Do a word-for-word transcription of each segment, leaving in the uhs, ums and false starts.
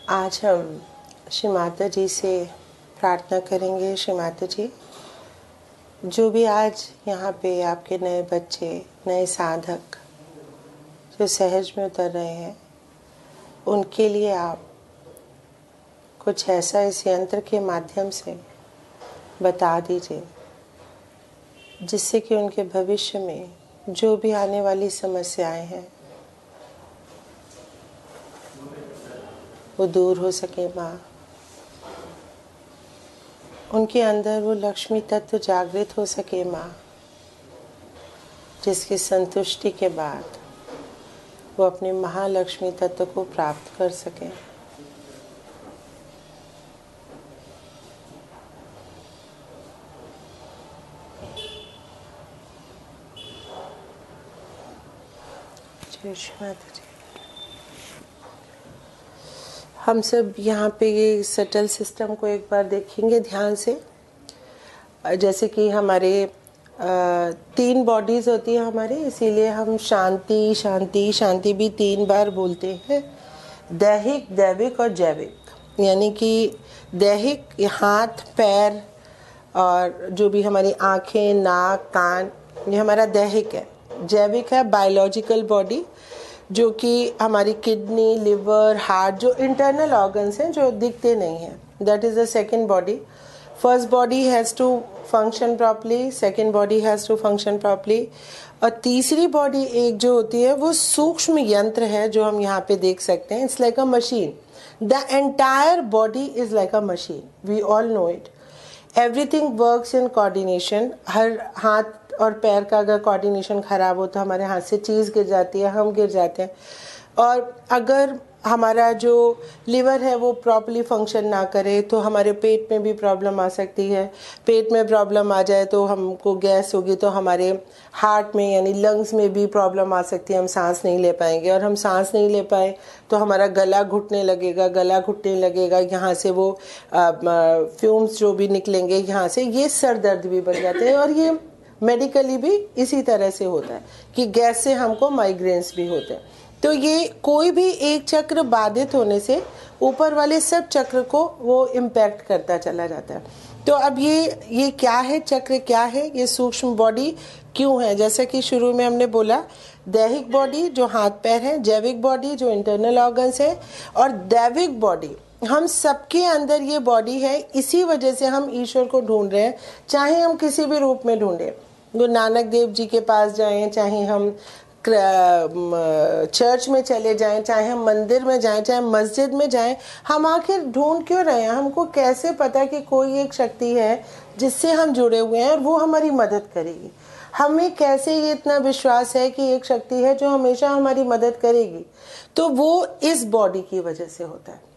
आज हम श्री माता जी से प्रार्थना करेंगे। श्री माता जी, जो भी आज यहाँ पे आपके नए बच्चे, नए साधक जो सहज में उतर रहे हैं, उनके लिए आप कुछ ऐसा इस यंत्र के माध्यम से बता दीजिए जिससे कि उनके भविष्य में जो भी आने वाली समस्याएं हैं वो दूर हो सके। माँ, उनके अंदर वो लक्ष्मी तत्व जागृत हो सके माँ, जिसकी संतुष्टि के बाद वो अपने महालक्ष्मी तत्व को प्राप्त कर सके। जय श्री माता जी। हम सब यहाँ पे ये सटल सिस्टम को एक बार देखेंगे ध्यान से। जैसे कि हमारे तीन बॉडीज होती है हमारे, इसीलिए हम शांति शांति शांति भी तीन बार बोलते हैं। दैहिक, दैविक और जैविक। यानी कि दैहिक हाथ पैर और जो भी हमारी आँखें नाक कान, ये हमारा दैहिक है। जैविक है बायोलॉजिकल बॉडी, जो कि हमारी किडनी लिवर हार्ट, जो इंटरनल ऑर्गन्स हैं जो दिखते नहीं हैं। That is the second body. First body has to function properly, second body has to function properly. और तीसरी बॉडी एक जो होती है वो सूक्ष्म यंत्र है जो हम यहाँ पे देख सकते हैं। It's like a machine. The entire body is like a machine, we all know it. Everything works in coordination. हर हाथ और पैर का अगर कोऑर्डिनेशन ख़राब हो तो हमारे हाथ से चीज़ गिर जाती है, हम गिर जाते हैं। और अगर हमारा जो लिवर है वो प्रॉपर्ली फंक्शन ना करे तो हमारे पेट में भी प्रॉब्लम आ सकती है। पेट में प्रॉब्लम आ जाए तो हमको गैस होगी, तो हमारे हार्ट में यानी लंग्स में भी प्रॉब्लम आ सकती है, हम सांस नहीं ले पाएंगे। और हम सांस नहीं ले पाए तो हमारा गला घुटने लगेगा, गला घुटने लगेगा, यहाँ से वो फ्यूम्स जो भी निकलेंगे यहाँ से, ये सर दर्द भी बन जाते हैं। और ये मेडिकली भी इसी तरह से होता है कि गैस से हमको माइग्रेन्स भी होते हैं। तो ये कोई भी एक चक्र बाधित होने से ऊपर वाले सब चक्र को वो इम्पैक्ट करता चला जाता है। तो अब ये ये क्या है, चक्र क्या है, ये सूक्ष्म बॉडी क्यों है? जैसे कि शुरू में हमने बोला, दैहिक बॉडी जो हाथ पैर है, जैविक बॉडी जो इंटरनल ऑर्गन्स है, और दैविक बॉडी हम सबके अंदर ये बॉडी है। इसी वजह से हम ईश्वर को ढूंढ रहे हैं, चाहे हम किसी भी रूप में ढूंढें। गुरु नानक देव जी के पास जाएं, चाहे हम चर्च में चले जाएं, चाहे हम मंदिर में जाएं, चाहे मस्जिद में जाएं, हम आखिर ढूंढ क्यों रहे हैं? हमको कैसे पता कि कोई एक शक्ति है जिससे हम जुड़े हुए हैं और वो हमारी मदद करेगी? हमें कैसे ये इतना विश्वास है कि एक शक्ति है जो हमेशा हमारी मदद करेगी? तो वो इस बॉडी की वजह से होता है।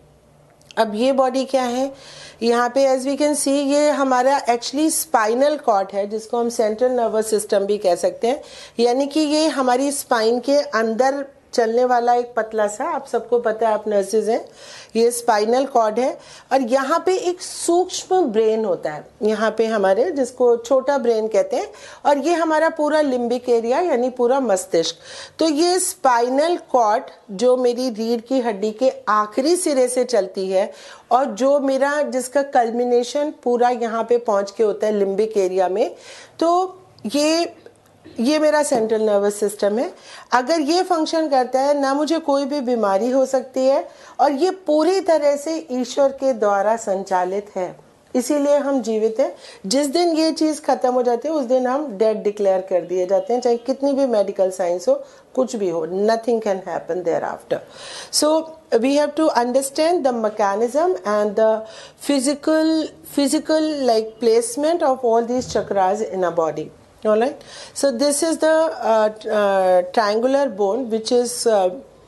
अब ये बॉडी क्या है? यहाँ पे एज वी कैन सी, ये हमारा एक्चुअली स्पाइनल कॉर्ड है, जिसको हम सेंट्रल नर्वस सिस्टम भी कह सकते हैं। यानी कि ये हमारी स्पाइन के अंदर चलने वाला एक पतला सा, आप सबको पता है, आप नर्सेज हैं, ये स्पाइनल कॉर्ड है। और यहाँ पे एक सूक्ष्म ब्रेन होता है यहाँ पे हमारे, जिसको छोटा ब्रेन कहते हैं। और ये हमारा पूरा लिम्बिक एरिया यानी पूरा मस्तिष्क। तो ये स्पाइनल कॉर्ड जो मेरी रीढ़ की हड्डी के आखिरी सिरे से चलती है और जो मेरा जिसका कल्मिनेशन पूरा यहाँ पे पहुँच के होता है लिम्बिक एरिया में, तो ये ये मेरा सेंट्रल नर्वस सिस्टम है। अगर ये फंक्शन करता है ना, मुझे कोई भी बीमारी हो सकती है। और ये पूरी तरह से ईश्वर के द्वारा संचालित है, इसीलिए हम जीवित हैं। जिस दिन ये चीज़ खत्म हो जाती है उस दिन हम डेड डिक्लेयर कर दिए जाते हैं, चाहे कितनी भी मेडिकल साइंस हो, कुछ भी हो, nothing can happen thereafter. So we have to understand the mechanism and the physical physical like placement of all these chakras in a body. All right, so this is the uh, uh, triangular bone which is uh,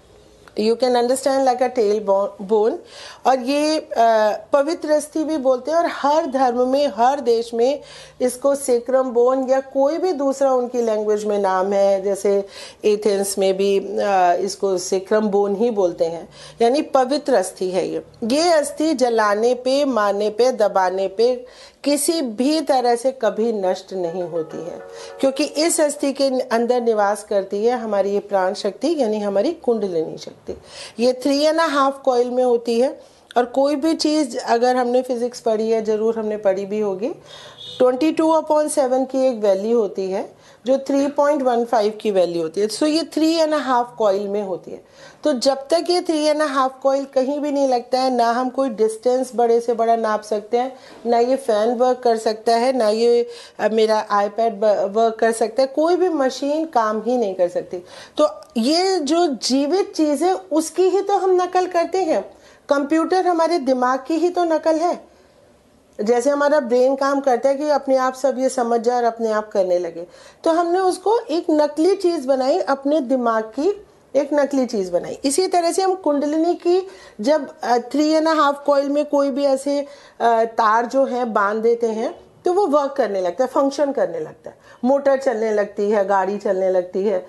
you can understand like a tail bone. और ये पवित्र अस्थि भी बोलते हैं। और हर धर्म में, हर देश में इसको सेक्रम बोन या कोई भी दूसरा उनकी लैंग्वेज में नाम है। जैसे एथेंस में भी इसको सेक्रम बोन ही बोलते हैं, यानी पवित्र अस्थि है। ये ये अस्थि जलाने पे, मारने पे, दबाने पे किसी भी तरह से कभी नष्ट नहीं होती है, क्योंकि इस अस्थि के अंदर निवास करती है हमारी ये प्राण शक्ति, यानी हमारी कुंडलिनी शक्ति। ये थ्री एंड हाफ कॉइल में होती है। और कोई भी चीज़ अगर हमने फिजिक्स पढ़ी है, ज़रूर हमने पढ़ी भी होगी, ट्वेंटी टू अपॉन सेवन की एक वैल्यू होती है जो थ्री पॉइंट वन फाइव की वैल्यू होती है। सो ये थ्री एंड हाफ कॉइल में होती है। तो जब तक ये थ्री एंड हाफ कॉइल कहीं भी नहीं लगता है, ना हम कोई डिस्टेंस बड़े से बड़ा नाप सकते हैं, ना ये फ़ैन वर्क कर सकता है, ना ये मेरा आईपैड वर्क कर सकता है, कोई भी मशीन काम ही नहीं कर सकती। तो ये जो जीवित चीज़ है उसकी ही तो हम नकल करते हैं। कंप्यूटर हमारे दिमाग की ही तो नकल है। जैसे हमारा ब्रेन काम करता है कि अपने आप सब ये समझ जाए और अपने आप करने लगे, तो हमने उसको एक नकली चीज़ बनाई, अपने दिमाग की एक नकली चीज़ बनाई। इसी तरह से हम कुंडलिनी की जब थ्री एंड हाफ कॉइल में कोई भी ऐसे तार जो है बांध देते हैं तो वो वर्क करने लगता है, फंक्शन करने लगता है। मोटर चलने लगती है, गाड़ी चलने लगती है,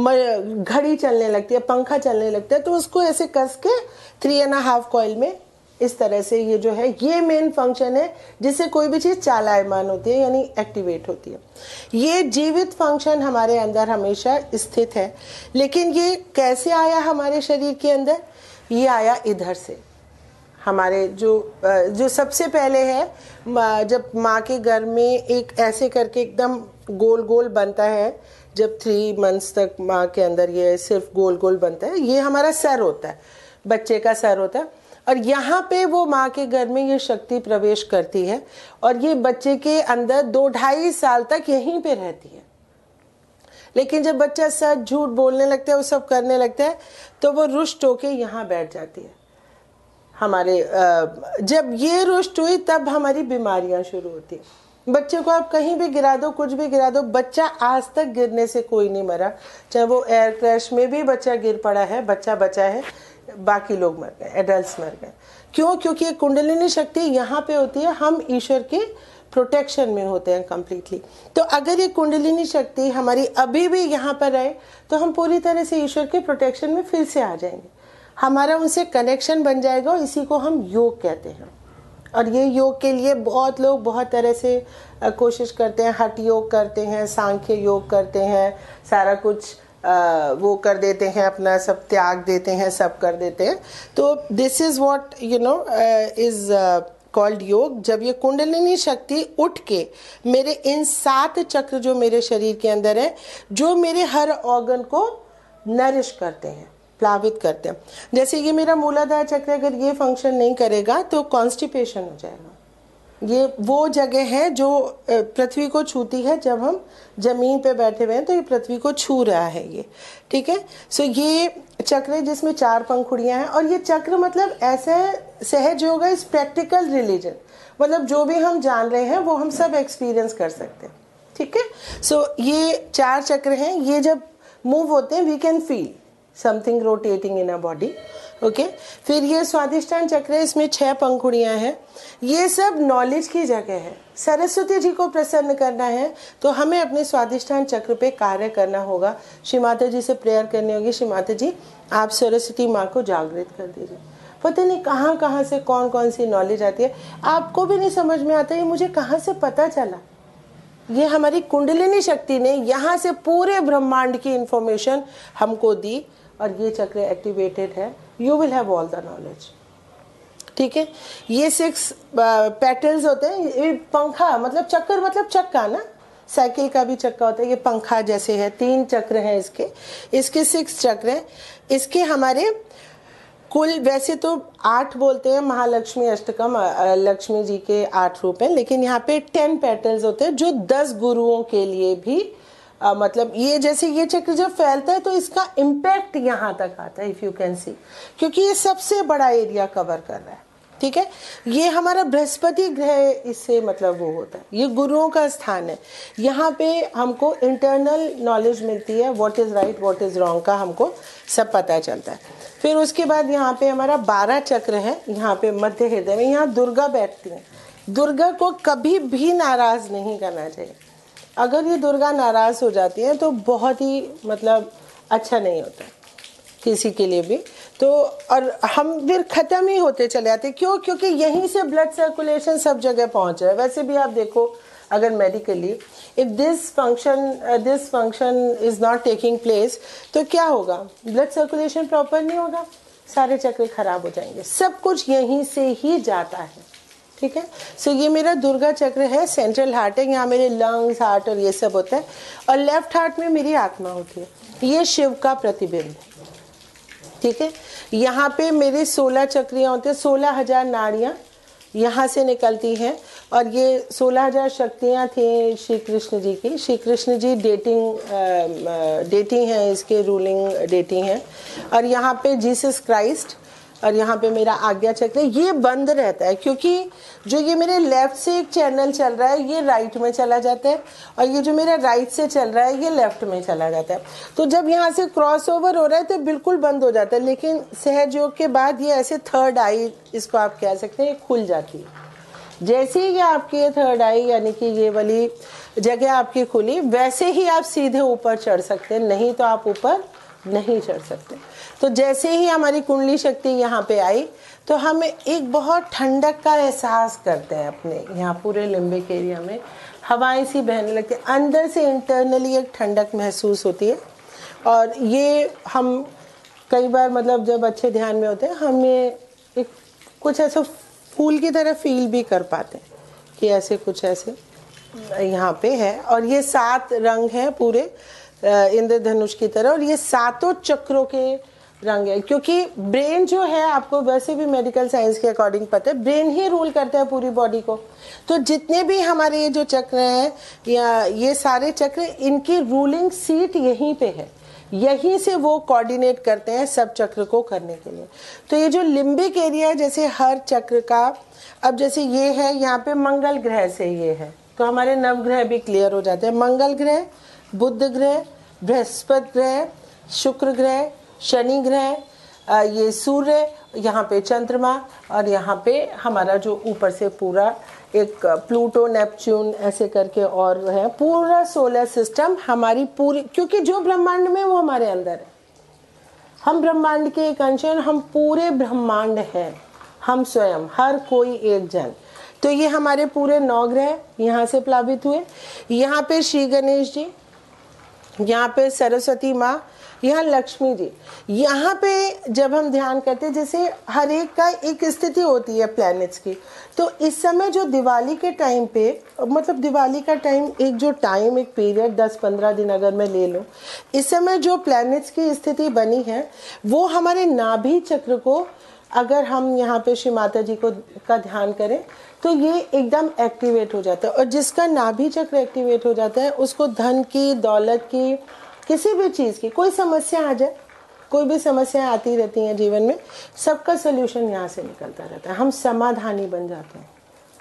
घड़ी चलने लगती है, पंखा चलने लगता है। तो उसको ऐसे कस के थ्री एंड हाफ कॉइल में इस तरह से ये जो है ये मेन फंक्शन है जिससे कोई भी चीज़ चालायमान होती है, यानी एक्टिवेट होती है। ये जीवित फंक्शन हमारे अंदर हमेशा स्थित है। लेकिन ये कैसे आया हमारे शरीर के अंदर? ये आया इधर से। हमारे जो जो सबसे पहले है, जब माँ के घर में एक ऐसे करके एकदम गोल गोल बनता है, जब थ्री मंथ्स तक माँ के अंदर ये सिर्फ गोल गोल बनता है, ये हमारा सर होता है, बच्चे का सर होता है। और यहाँ पे वो माँ के घर में ये शक्ति प्रवेश करती है और ये बच्चे के अंदर दो ढाई साल तक यहीं पे रहती है। लेकिन जब बच्चा सच झूठ बोलने लगता है, वो सब करने लगता है, तो वो रुष्ट होके यहाँ बैठ जाती है। हमारे जब ये रुष्ट हुई तब हमारी बीमारियां शुरू होती है। बच्चे को आप कहीं भी गिरा दो, कुछ भी गिरा दो, बच्चा आज तक गिरने से कोई नहीं मरा। चाहे वो एयर क्रैश में भी बच्चा गिर पड़ा है, बच्चा बचा है, बाकी लोग मर गए, एडल्ट्स मर गए। क्यों? क्योंकि कुंडलिनी शक्ति यहाँ पे होती है, हम ईश्वर के प्रोटेक्शन में होते हैं कम्प्लीटली। तो अगर ये कुंडलिनी शक्ति हमारी अभी भी यहाँ पर रहे तो हम पूरी तरह से ईश्वर के प्रोटेक्शन में फिर से आ जाएंगे, हमारा उनसे कनेक्शन बन जाएगा। और इसी को हम योग कहते हैं। और ये योग के लिए बहुत लोग बहुत तरह से कोशिश करते हैं, हठ योग करते हैं, सांख्य योग करते हैं, सारा कुछ आ, वो कर देते हैं, अपना सब त्याग देते हैं, सब कर देते हैं। तो this is what you know is called yoga. जब ये कुंडलिनी शक्ति उठ के मेरे इन सात चक्र जो मेरे शरीर के अंदर है, जो मेरे हर ऑर्गन को नरिश करते हैं, प्लावित करते हैं। जैसे ये मेरा मूलाधार चक्र अगर ये फंक्शन नहीं करेगा तो कॉन्स्टिपेशन हो जाएगा। ये वो जगह है जो पृथ्वी को छूती है। जब हम जमीन पे बैठे हुए हैं तो ये पृथ्वी को छू रहा है ये, ठीक है। सो ये चक्र है जिसमें चार पंखुड़ियां हैं। और ये चक्र मतलब ऐसा सहज योगा इस प्रैक्टिकल रिलीजन, मतलब जो भी हम जान रहे हैं वो हम सब एक्सपीरियंस कर सकते हैं, ठीक है। सो ये चार चक्र हैं, ये जब मूव होते हैं we can feel something rotating in a body, okay. फिर ये स्वादिष्टान चक्र है, इसमें छह पंखुड़ियां हैं। ये सब नॉलेज की जगह है। सरस्वती जी को प्रसन्न करना है तो हमें अपने स्वादिष्टान चक्र पे कार्य करना होगा। श्री माता जी से प्रेयर करनी होगी, श्री माता जी आप सरस्वती माँ को जागृत कर दीजिए। पता नहीं कहाँ कहाँ से कौन कौन सी नॉलेज आती है, आपको भी नहीं समझ में आता ये मुझे कहाँ से पता चला। ये हमारी कुंडलिनी शक्ति ने यहाँ से पूरे ब्रह्मांड की इंफॉर्मेशन हमको दी और ये चक्र एक्टिवेटेड है। You will have all the knowledge, ठीक है। ये सिक्स पेटल्स होते हैं। ये पंखा मतलब चक्कर मतलब चक्का ना, साइकिल का भी चक्का होता है, ये पंखा जैसे है। तीन चक्र हैं इसके, इसके सिक्स चक्र हैं। इसके हमारे कुल वैसे तो आठ बोलते हैं, महालक्ष्मी अष्टकम लक्ष्मी जी के आठ रूप हैं, लेकिन यहाँ पे टेन पेटल्स होते हैं जो दस गुरुओं के लिए भी आ, मतलब ये जैसे ये चक्र जब फैलता है तो इसका इम्पैक्ट यहाँ तक आता है, इफ यू कैन सी, क्योंकि ये सबसे बड़ा एरिया कवर कर रहा है, ठीक है। ये हमारा बृहस्पति ग्रह इससे मतलब वो होता है, ये गुरुओं का स्थान है। यहाँ पे हमको इंटरनल नॉलेज मिलती है, what is right what is wrong का हमको सब पता चलता है। फिर उसके बाद यहाँ पे हमारा बारह चक्र है। यहाँ पे मध्य हृदय में यहाँ दुर्गा बैठती है। दुर्गा को कभी भी नाराज नहीं करना चाहिए। अगर ये दुर्गा नाराज हो जाती है तो बहुत ही मतलब अच्छा नहीं होता किसी के लिए भी। तो और हम फिर ख़त्म ही होते चले जाते। क्यों? क्योंकि यहीं से ब्लड सर्कुलेशन सब जगह पहुंच रहा है। वैसे भी आप देखो अगर medically if this function this function is not taking place तो क्या होगा? ब्लड सर्कुलेशन प्रॉपर नहीं होगा, सारे चक्र खराब हो जाएंगे। सब कुछ यहीं से ही जाता है, ठीक है। सो so, ये मेरा दुर्गा चक्र है, सेंट्रल हार्ट है, यहाँ मेरे लंग्स, हार्ट और ये सब होता है, और लेफ्ट हार्ट में मेरी आत्मा होती है। ये शिव का प्रतिबिंब है, ठीक है। यहाँ पे मेरे सोलह चक्रियाँ होते हैं, सोलह हजार नाड़ियाँ यहाँ से निकलती हैं, और ये सोलह हजार शक्तियाँ थी श्री कृष्ण जी की। श्री कृष्ण जी डेटिंग डेटी हैं, इसके रूलिंग डेटी हैं। और यहाँ पे जीसस क्राइस्ट, और यहाँ पे मेरा आज्ञा चक्र, ये बंद रहता है क्योंकि जो ये मेरे लेफ्ट से एक चैनल चल रहा है ये राइट में चला जाता है, और ये जो मेरा राइट से चल रहा है ये लेफ्ट में चला जाता है। तो जब यहाँ से क्रॉस ओवर हो रहा है तो बिल्कुल बंद हो जाता है, लेकिन सहज योग के बाद ये ऐसे थर्ड आई, इसको आप कह सकते हैं, खुल जाती है। जैसे ही आपकी ये थर्ड आई यानी कि ये वाली जगह आपकी खुली, वैसे ही आप सीधे ऊपर चढ़ सकते हैं, नहीं तो आप ऊपर नहीं चढ़ सकते। तो जैसे ही हमारी कुंडली शक्ति यहाँ पे आई तो हम एक बहुत ठंडक का एहसास करते हैं अपने यहाँ पूरे लिम्बिक एरिया में, हवाएं सी बहने लगती है, अंदर से इंटरनली एक ठंडक महसूस होती है। और ये हम कई बार मतलब जब अच्छे ध्यान में होते हैं हमें एक कुछ ऐसा फूल की तरह फील भी कर पाते हैं कि ऐसे कुछ ऐसे यहाँ पे है। और ये सात रंग हैं पूरे इंद्रधनुष की तरह, और ये सातों चक्रों के रंग है, क्योंकि ब्रेन जो है, आपको वैसे भी मेडिकल साइंस के अकॉर्डिंग पता है, ब्रेन ही रूल करता है पूरी बॉडी को। तो जितने भी हमारे ये जो चक्र हैं या ये सारे चक्र, इनकी रूलिंग सीट यहीं पे है, यहीं से वो कोऑर्डिनेट करते हैं सब चक्र को करने के लिए। तो ये जो लिम्बिक एरिया है, जैसे हर चक्र का, अब जैसे ये है यहाँ पे मंगल ग्रह से ये है, तो हमारे नवग्रह भी क्लियर हो जाते हैं। मंगल ग्रह, बुध ग्रह, बृहस्पति ग्रह, शुक्र ग्रह, शनि ग्रह, ये सूर्य, यहाँ पे चंद्रमा, और यहाँ पे हमारा जो ऊपर से पूरा एक प्लूटो, नेपच्यून ऐसे करके और है, पूरा सोलर सिस्टम हमारी पूरी, क्योंकि जो ब्रह्मांड में वो हमारे अंदर है, हम ब्रह्मांड के एक अंश हैं, हम पूरे ब्रह्मांड हैं, हम स्वयं, हर कोई एक जन। तो ये हमारे पूरे नौ ग्रह यहाँ से प्लावित हुए। यहाँ पे श्री गणेश जी, यहाँ पे सरस्वती माँ, यहाँ लक्ष्मी जी। यहाँ पे जब हम ध्यान करते हैं, जैसे हर एक का एक स्थिति होती है प्लैनेट्स की, तो इस समय जो दिवाली के टाइम पे, मतलब दिवाली का टाइम, एक जो टाइम, एक पीरियड दस पंद्रह दिन अगर मैं ले लूँ, इस समय जो प्लैनेट्स की स्थिति बनी है वो हमारे नाभि चक्र को, अगर हम यहाँ पे श्री माता जी को का ध्यान करें तो ये एकदम एक्टिवेट हो जाता है। और जिसका नाभि चक्र एक्टिवेट हो जाता है उसको धन की, दौलत की, किसी भी चीज़ की कोई समस्या आ जाए, कोई भी समस्या आती रहती हैं जीवन में, सबका सोल्यूशन यहाँ से निकलता रहता है, हम समाधानी बन जाते हैं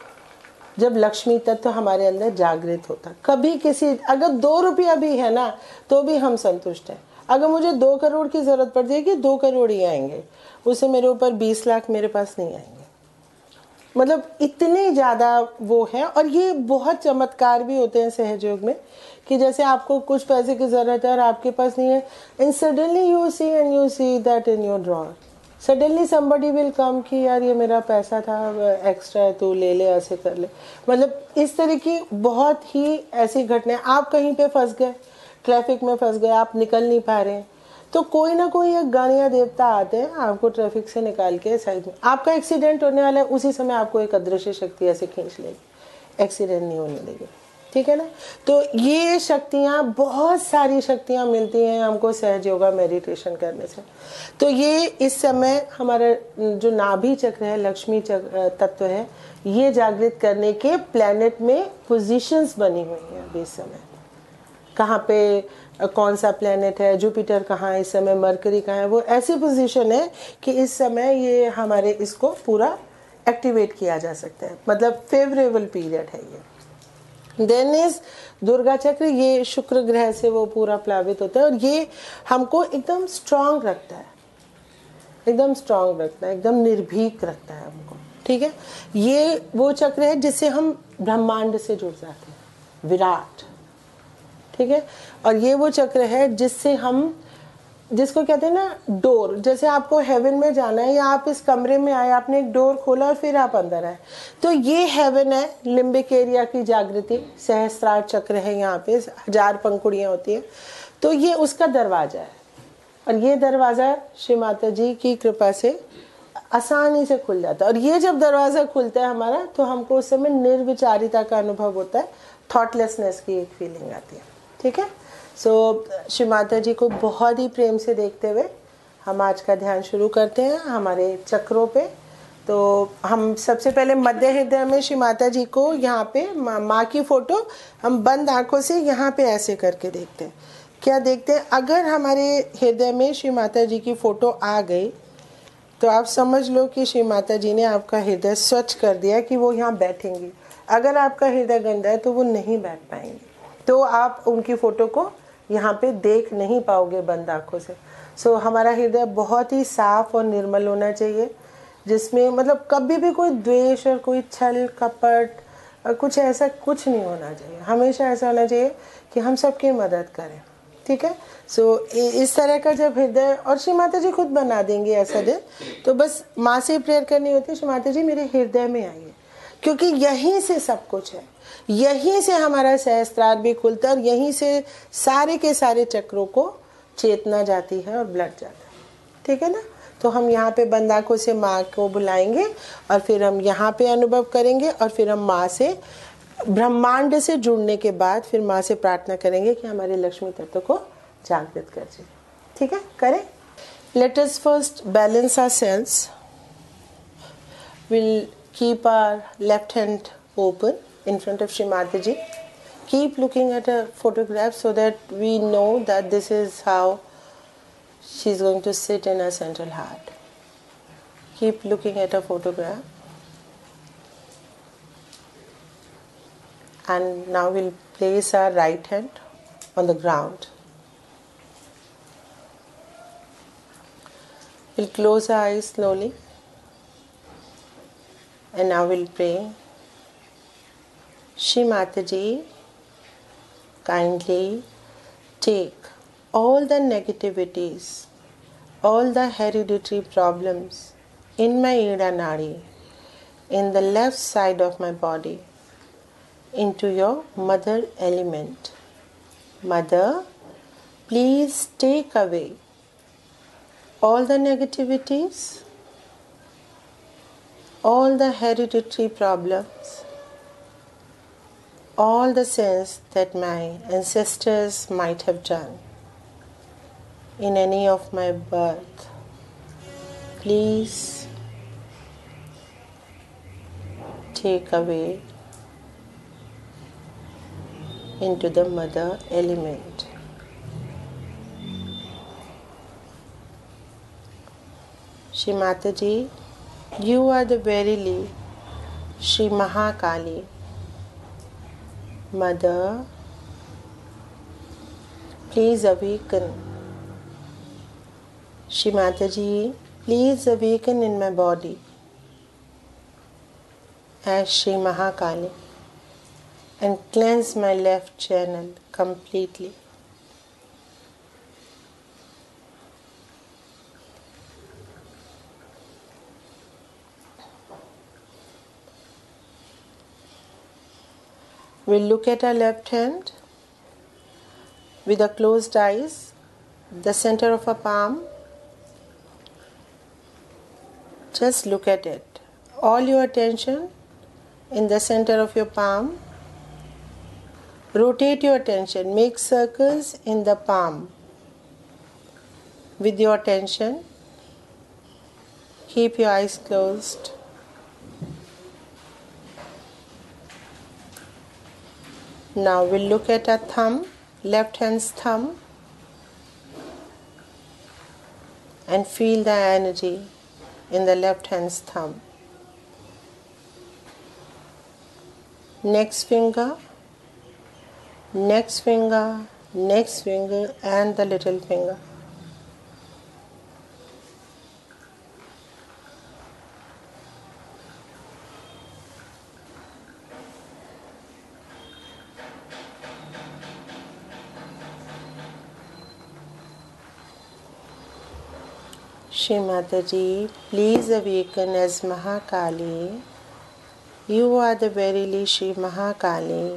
जब लक्ष्मी तत्व हमारे अंदर जागृत होता है। कभी किसी, अगर दो रुपया भी है ना तो भी हम संतुष्ट हैं। अगर मुझे दो करोड़ की जरूरत पड़ जाएगी, दो करोड़ ही आएंगे, उससे मेरे ऊपर बीस लाख मेरे पास नहीं आएंगे। मतलब इतने ज़्यादा वो है। और ये बहुत चमत्कार भी होते हैं सहयोग में कि जैसे आपको कुछ पैसे की ज़रूरत है और आपके पास नहीं है, and suddenly you see and you see that in your drawer, suddenly somebody will come कि यार ये मेरा पैसा था एक्स्ट्रा है, तू ले ले, ऐसे कर ले। मतलब इस तरह की बहुत ही ऐसी घटनाएं, आप कहीं पे फंस गए, ट्रैफिक में फंस गए, आप निकल नहीं पा रहे हैं, तो कोई ना कोई एक गण या देवता आते हैं, आपको ट्रैफिक से निकाल के साइड में, आपका एक्सीडेंट होने वाला है, उसी समय आपको एक अदृश्य शक्ति ऐसे खींच लेगी, एक्सीडेंट नहीं होने देगी, ठीक है ना। तो ये शक्तियाँ, बहुत सारी शक्तियाँ मिलती हैं हमको सहज योगा मेडिटेशन करने से। तो ये इस समय हमारा जो नाभि चक्र है, लक्ष्मी चक्र तत्व है, ये जागृत करने के प्लैनेट में पोजीशंस बनी हुई हैं अभी इस समय। कहाँ पे कौन सा प्लेनेट है, जुपिटर कहाँ है इस समय, मरकरी कहाँ है, वो ऐसी पोजीशन है कि इस समय ये हमारे इसको पूरा एक्टिवेट किया जा सकता है, मतलब फेवरेबल पीरियड है ये। देन इज दुर्गा चक्र, ये शुक्र ग्रह से वो पूरा प्लावित होता है और ये हमको एकदम स्ट्रांग रखता है, एकदम स्ट्रांग रखता है, एकदम निर्भीक रखता है हमको, ठीक है। ये वो चक्र है जिससे हम ब्रह्मांड से जुड़ जाते हैं, विराट, ठीक है। और ये वो चक्र है जिससे हम, जिसको कहते हैं ना डोर, जैसे आपको हेवन में जाना है या आप इस कमरे में आए, आपने एक डोर खोला और फिर आप अंदर आए, तो ये हेवन है, लिम्बिक एरिया की जागृति, सहस्त्रार चक्र है, यहाँ पे हजार पंखुड़ियाँ होती हैं, तो ये उसका दरवाजा है, और ये दरवाज़ा श्री माता जी की कृपा से आसानी से खुल जाता है। और ये जब दरवाज़ा खुलता है हमारा, तो हमको उस समय निर्विचारिता का अनुभव होता है, थॉटलेसनेस की एक फीलिंग आती है। ठीक है, सो श्री माता जी को बहुत ही प्रेम से देखते हुए हम आज का ध्यान शुरू करते हैं हमारे चक्रों पे। तो हम सबसे पहले मध्य हृदय में श्री माता जी को यहाँ पे माँ की फोटो हम बंद आंखों से यहाँ पे ऐसे करके देखते हैं। क्या देखते हैं? अगर हमारे हृदय में श्री माता जी की फोटो आ गई तो आप समझ लो कि श्री माता जी ने आपका हृदय स्वच्छ कर दिया कि वो यहाँ बैठेंगी। अगर आपका हृदय गंदा है तो वो नहीं बैठ पाएंगे, तो आप उनकी फ़ोटो को यहाँ पे देख नहीं पाओगे बंद आँखों से। सो हमारा हृदय बहुत ही साफ और निर्मल होना चाहिए, जिसमें मतलब कभी भी कोई द्वेष और कोई छल कपट और कुछ ऐसा कुछ नहीं होना चाहिए। हमेशा ऐसा होना चाहिए कि हम सबकी मदद करें। ठीक है, सो so, इस तरह का जब हृदय, और श्री माता जी खुद बना देंगे ऐसा दिन, तो बस माँ से प्रेयर करनी होती है, श्री माता जी मेरे हृदय में आइए, क्योंकि यहीं से सब कुछ है, यहीं से हमारा सहस्त्रार भी खुलता है और यहीं से सारे के सारे चक्रों को चेतना जाती है और ब्लड जाता है। ठीक है ना, तो हम यहाँ पे बंद आँखों से माँ को बुलाएंगे और फिर हम यहाँ पे अनुभव करेंगे और फिर हम माँ से ब्रह्मांड से जुड़ने के बाद फिर माँ से प्रार्थना करेंगे कि हमारे लक्ष्मी तत्व को जागृत कर दे। ठीक है, करें। Let us first balance ourselves. Will keep our left hand open in front of Shri Mataji. Keep looking at a photograph so that we know that this is how she's going to sit in her central heart. Keep looking at a photograph. And now we'll place our right hand on the ground. We'll close our eyes slowly. And now we'll pray. Shri Mataji, kindly take all the negativities, all the hereditary problems in my Ida Nadi, in the left side of my body, into your mother element. Mother, please take away all the negativities, all the hereditary problems, all the sins that my ancestors might have done in any of my birth. Please take away into the mother element. Shri Mataji, you are the verily Shri Mahakali. Mother, please awaken. Shri Mataji, please awaken in my body as Shri Mahakali and cleanse my left channel completely. We'll look at our left hand with our closed eyes, the center of our palm. Just look at it. All your attention in the center of your palm. Rotate your attention. Make circles in the palm. With your attention, keep your eyes closed. Now we'll look at our thumb, left hand's thumb, and feel the energy in the left hand's thumb. Next finger, next finger, next finger, and the little finger. Shri Mataji, please awaken as Mahakali. You are the verily Shri Mahakali.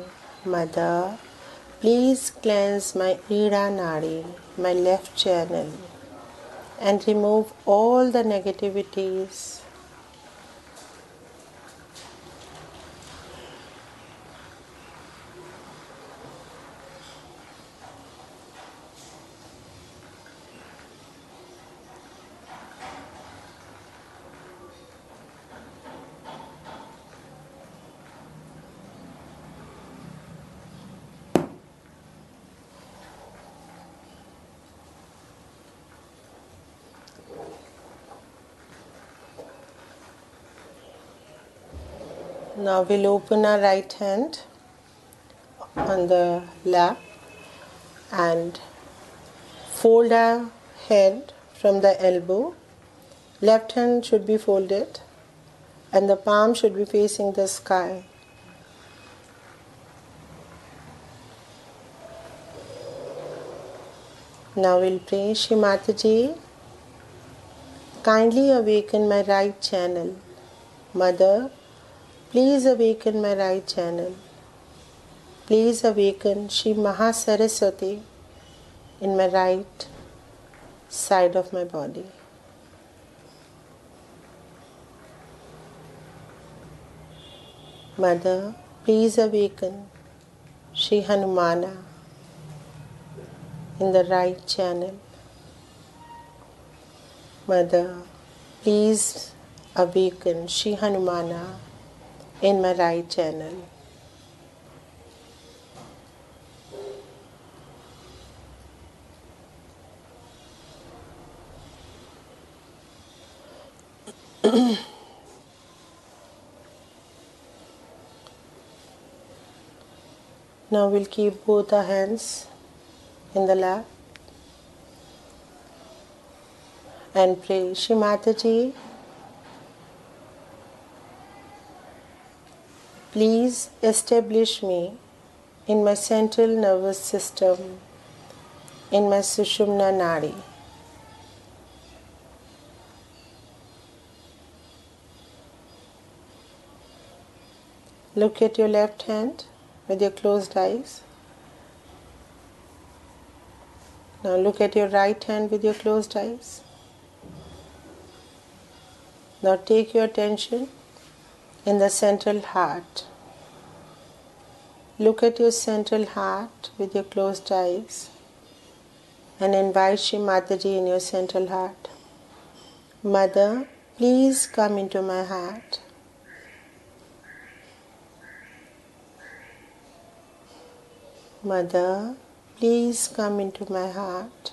Mother, please cleanse my Ida Nadi, my left channel, and remove all the negativities. Now we'll open our right hand on the lap and fold our head from the elbow. Left hand should be folded and the palm should be facing the sky. Now we'll pray, Shri Mataji, kindly awaken my right channel. Mother, please awaken my right channel. Please awaken Shri Mahasaraswati in my right side of my body. Mother, please awaken Shri Hanumana in the right channel. Mother, please awaken Shri Hanumana in my right channel. Now we'll keep both our hands in the lap and pray, Shri Mataji, please establish me in my central nervous system, in my Sushumna Nadi. Look at your left hand with your closed eyes. Now look at your right hand with your closed eyes. Now take your attention in the central heart. Look at your central heart with your closed eyes and invite Shri Mataji in your central heart. Mother, please come into my heart. Mother, please come into my heart.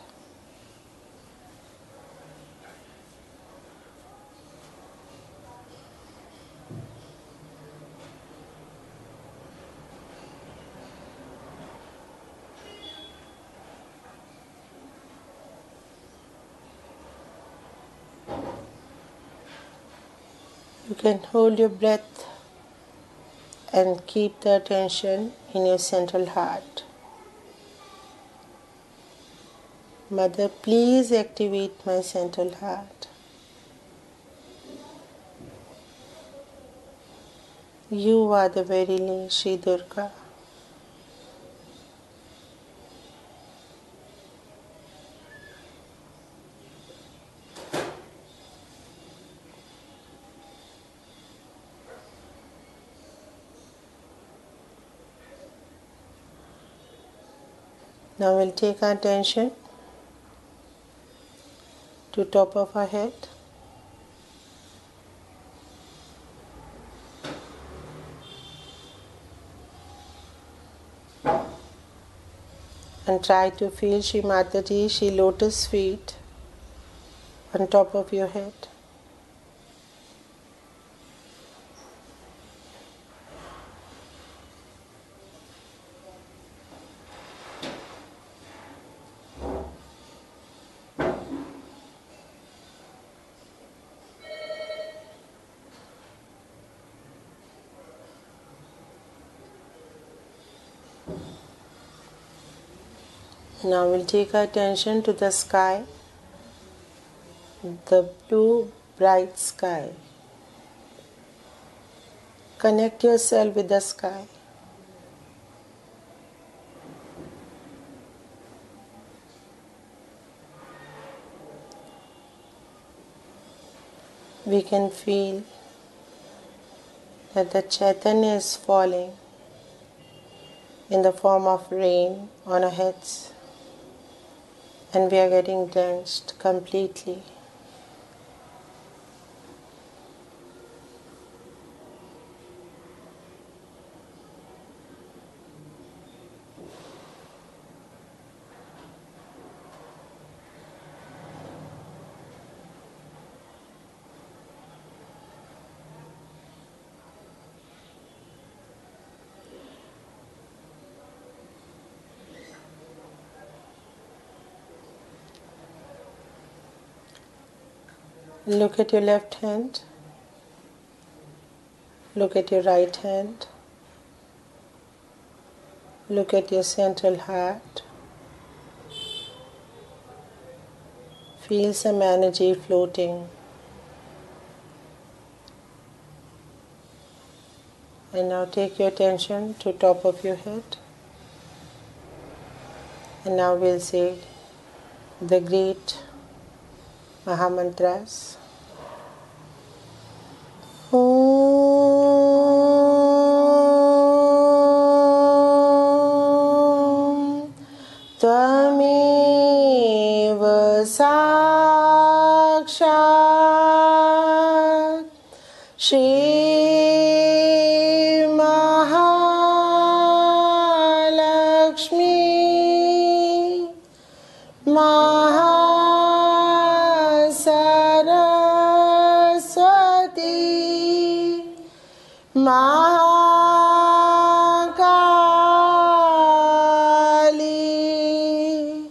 You can hold your breath and keep the attention in your central heart. Mother, please activate my central heart. You are the verily Shri Durga. Now we'll take our attention to top of our head. And try to feel Shri Mataji, Shri Lotus feet on top of your head. Now we'll take our attention to the sky, the blue bright sky. Connect yourself with the sky. we can feel that the Chaitanya is falling in the form of rain on our heads, and we are getting drenched completely. Look at your left hand. Look at your right hand. Look at your central heart. Feel some energy floating. And now take your attention to top of your head. And now we'll say the great Mahamantras. Om Tvameva Sakshat Shri Mahalakshmi Mahasaraswati Mahakali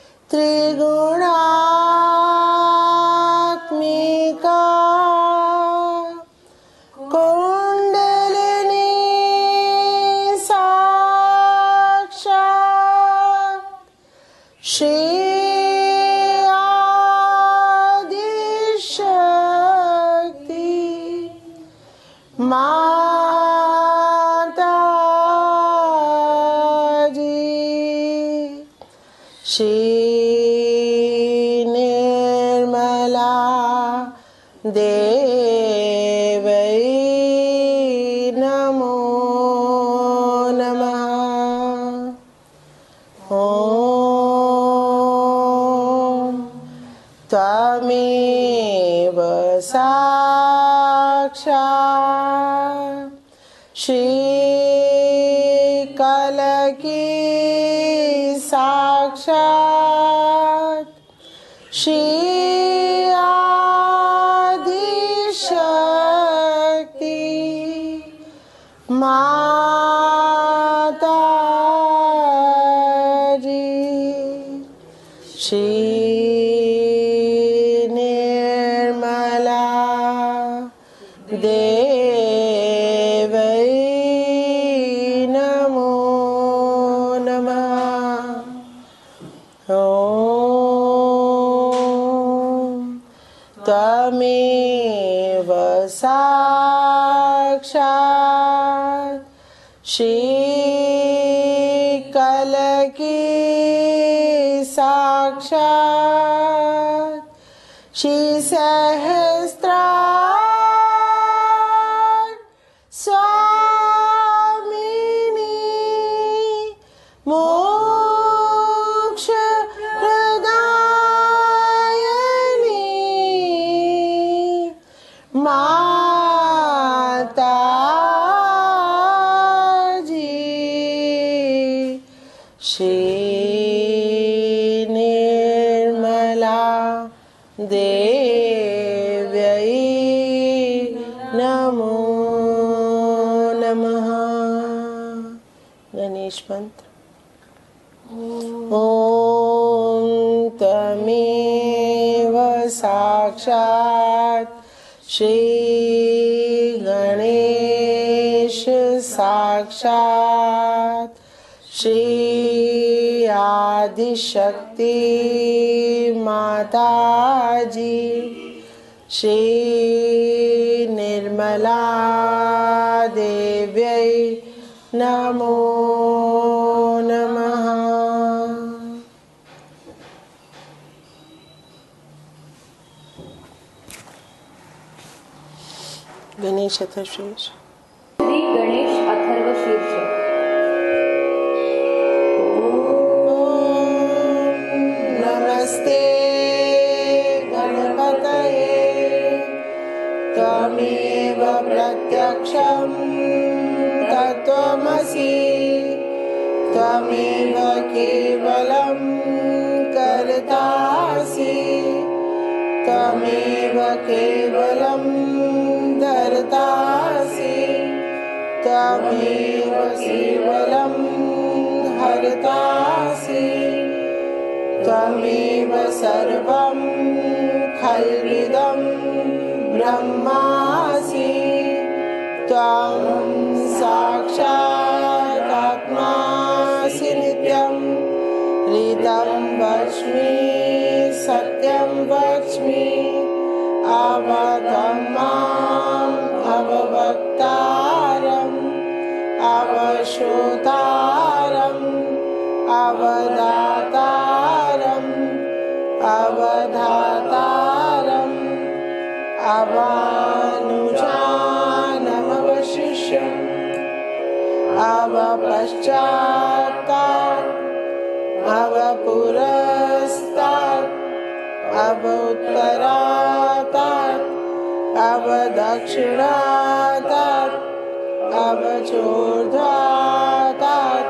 Trigunaatmika Kundalini Sakshat Shri Adishakti Mataji Shri Nirmala Devai Namo Namaha. Om Tvameva Sakshat Shri Kalaki Sakshat Shri Adishakti Mataji Shri Nirmala Devai Namo Namaha. Om Tvameva Sakshat Shri Kalaki Sakshat Shri Sahasrar Swamini Moksha Pradayani Mataji Shri Nirmala Devyai Namo Namaha. Ganesh Mantra. Om Tvameva Sakshat Shri Ganesh Sakshat Shri Adishakti Mataji Shri Nirmala Devyai Namo Namaha. Ganesh Atharvashirsha. Shri Ganesh Atharvashirsha. नमस्ते गणपतये त्वमेव प्रत्यक्षं तत्त्वमसि त्वमेव केवलं कर्तासि त्वमेव केवलं धर्तासि त्वमेव केवलं हर्तासि त्वमेव सर्वं खल्विदं ब्रह्मासि त्वं साक्षात् आत्मासि नित्यं ऋतं वच्मि सत्यं वच्मि अवतं माम् अववक्तारम् अवश्रोतारम् अवदातारम् अवधातारम् अवानुजानमवशिष्यम् अवपश्चात्तात् अवपुरस्तात् अवोत्तरात् अवदक्षिणात् अवचोर्ध्वात्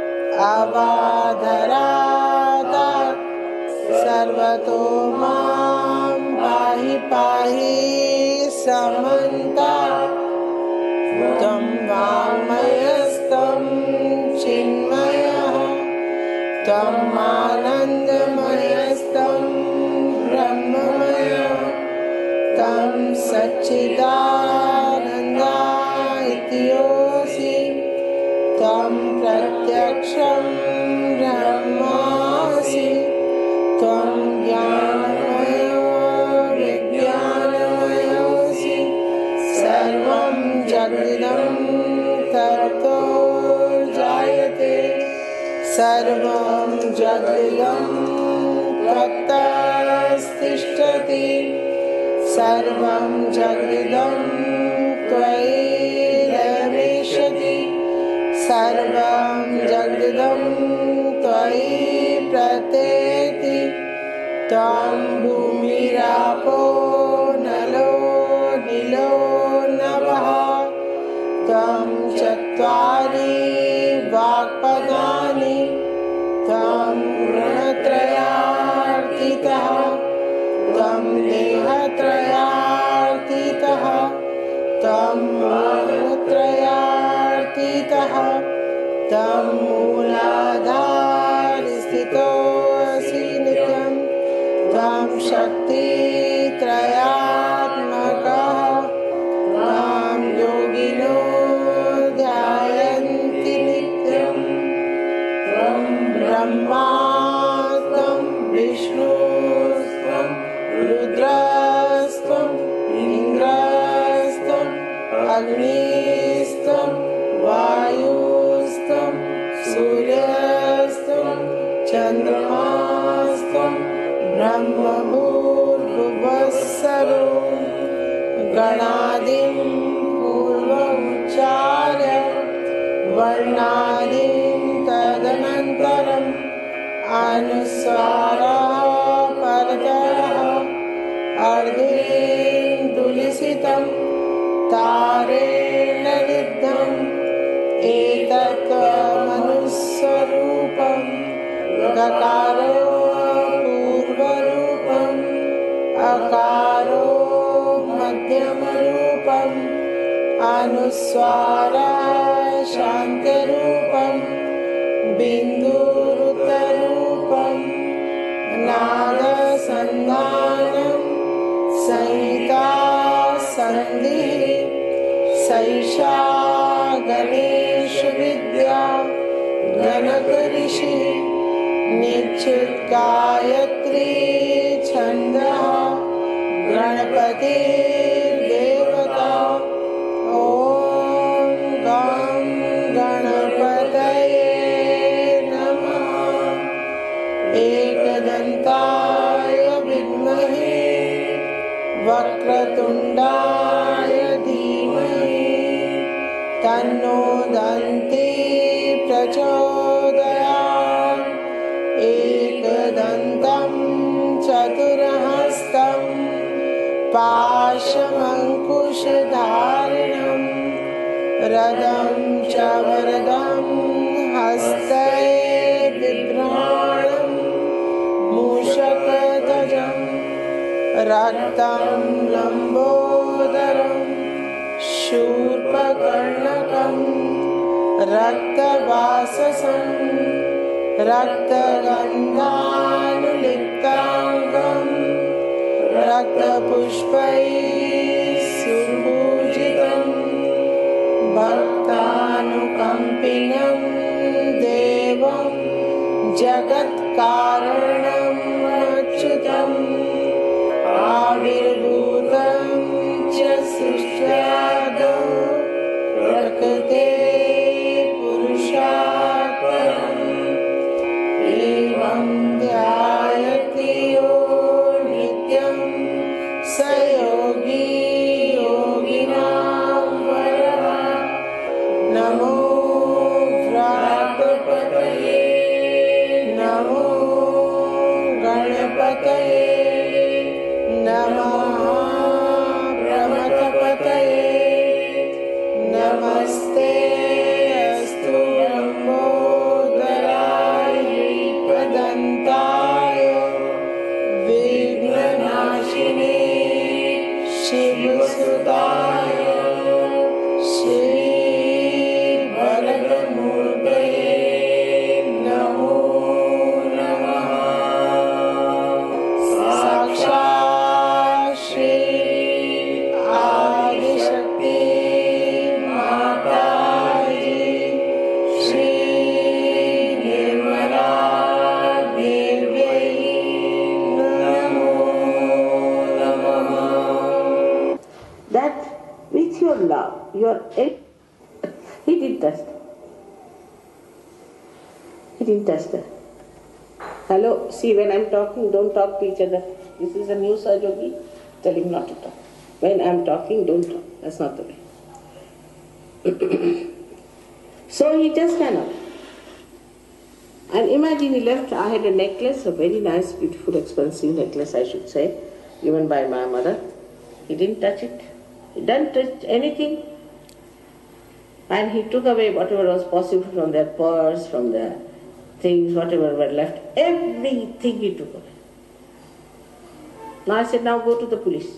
अवाधरात् सर्वतो मां पाहि पाहि समन्तात् त्वं वाङ्मयस्तं चिन्मयः त्वम् आनन्दमयस्तं ब्रह्ममयः तं सच्चिदानन्दा इति योऽसि त्वं प्रत्यक्षं ब्रह्मासि त्वं ज्ञानमयो विज्ञानमयोऽसि सर्वं जगदिदं ततो जायते सर्वं जगदिदं त्वत्तस्तिष्ठति सर्वं जगदिदं त्वयि रमेष्यति सर्वं जगदिदं त्वयि प्रत्येति त्वं भूमिरापो नलो नीलो नभः त्वं चत्वारि वाक्पदानि त्वं गुणत्रयार्थितः त्वं देहत्रयार्थितः त्वं मानत्रयार्थितः त्वं मूलाधारस्थितोऽसि नित्यं त्वं शक्तित्रयात्मकः त्वां योगिनो ध्यायन्ति नित्यं त्वं ब्रह्मा त्वं विष्णुस्त्वं रुद्रस्त्वं इन्द्रस्त्वं अग्निस्त्वं वायुस्त्वं सूर्यस्त्वं चन्द्रमास्त्वं ब्रह्मभूर्भुवस्सरो गणादिं पूर्वमुच्चार्य वर्णादिं तदनन्तरम् अनुस्वारः परतरः अर्धेन्दुलिसितं तारेण निद्धम् एतत्त्वमनुस्वरूपं गकारो पूर्वरूपम् अकारो मध्यमरूपम् अनुस्वारः शान्तिरूपम् बिन्दुरुत्तरूपम् नादसन्धानं संहिता सन्धिः सैषा गणेशविद्या गणकऋषिः निश्चितगायत्री छन्दः गणपतिर्देवता ॐ गं गणपतये नमः एकदन्ताय विद्महे वक्रतुण्डाय धीमहि तन्नो दन्ती प्रचोदयात् एकदन्तं चतुर्हस्तं पाशमङ्कुशधारिणं रदं च वरदं हस्ते बिभ्राणं मूषकध्वजं रक्तं लम्बोदरं शूर्पकर्णकं रक्तवाससं रक्तगन्धानुलिप्ताङ्गं रक्तपुष्पैः सुपूजितं भक्तानुकम्पिनं देवं जगत्कारणम् अच्युतम् आविर्भूतं च सृष्ट्यादौ प्रकृते पुरुषात् परम् एवं ध्यायति यो नित्यं स योगी योगिनां वरः नमो व्रातपतये नमो गणपतये नमः प्रमथपतये नमस्ते अस्तु लम्बोदराय एकदन्ताय विघ्ननाशिने शिवसुताय श्रीवरदमूर्तये नमो नमः। साक्षात् श्री आदिशक्ति माताजी श्री निर्मला देव्यै नमो नमः। That with your love, your he didn't touch them. He didn't touch them. Hello, see, when I'm talking, don't talk to each other. This is a new Sahaja, tell him not to talk. When I'm talking, don't talk. That's not the way. So he just ran out. And imagine he left, I had a necklace, a very nice, beautiful, expensive necklace, I should say, given by my mother. He didn't touch it. He didn't touch anything. And he took away whatever was possible from their purse, from their things, whatever were left. Everything he took away. Now I said, now go to the police.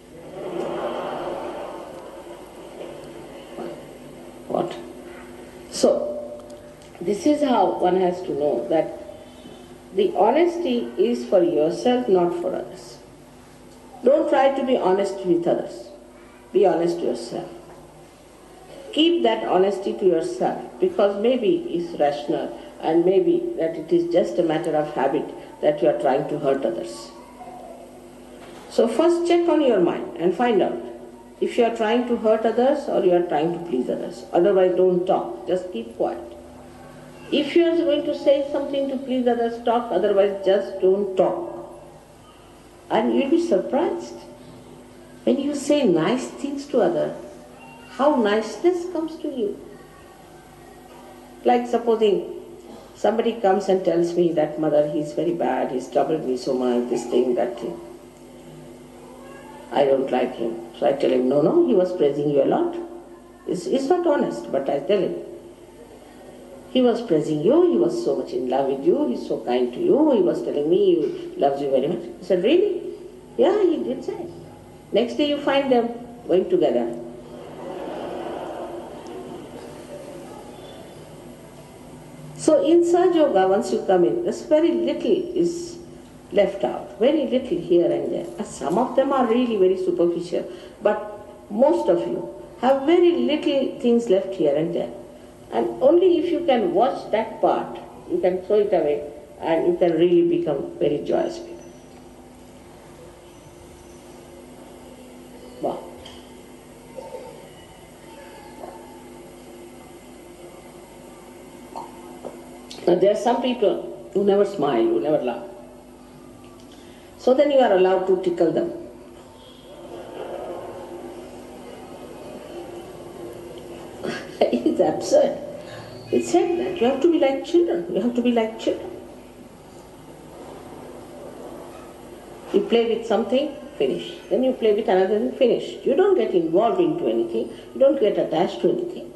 What? So, this is how one has to know that the honesty is for yourself, not for others. Don't try to be honest with others. Be honest to yourself. Keep that honesty to yourself, because maybe it's rational and maybe that it is just a matter of habit that you are trying to hurt others. So first check on your mind and find out if you are trying to hurt others or you are trying to please others. Otherwise don't talk, just keep quiet. If you are going to say something to please others, talk, otherwise just don't talk. And you'll be surprised when you say nice things to others, how niceness comes to you. Like supposing somebody comes and tells me that, mother, he's very bad, he's troubled me so much, this thing, that thing. I don't like him. So I tell him, no, no, he was praising you a lot. It's, it's not honest, but I tell him. He was praising you, he was so much in love with you, he's so kind to you, he was telling me he loves you very much. I said, really? Yeah, he did say. Next day you find them going together. So in Sahaja Yoga, once you come in, there's very little is left out, very little here and there. And some of them are really very superficial, but most of you have very little things left here and there. And only if you can watch that part, you can throw it away and you can really become very joyous people. Wow. Now there are some people who never smile, who never laugh. So then you are allowed to tickle them. It's absurd. It said that you have to be like children. You have to be like children. You play with something, finish. Then you play with another thing, finish. You don't get involved into anything. You don't get attached to anything.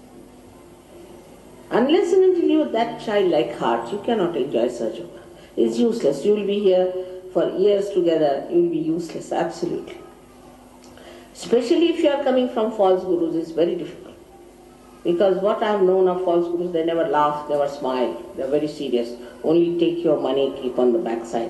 Unless and until you have that childlike heart, you cannot enjoy Sahaja Yoga. It's useless. You will be here for years together. You will be useless, absolutely. Especially if you are coming from false gurus, it's very difficult. Because what I have known of false gurus, they never laugh, never smile. They are very serious. Only take your money, keep on the backside.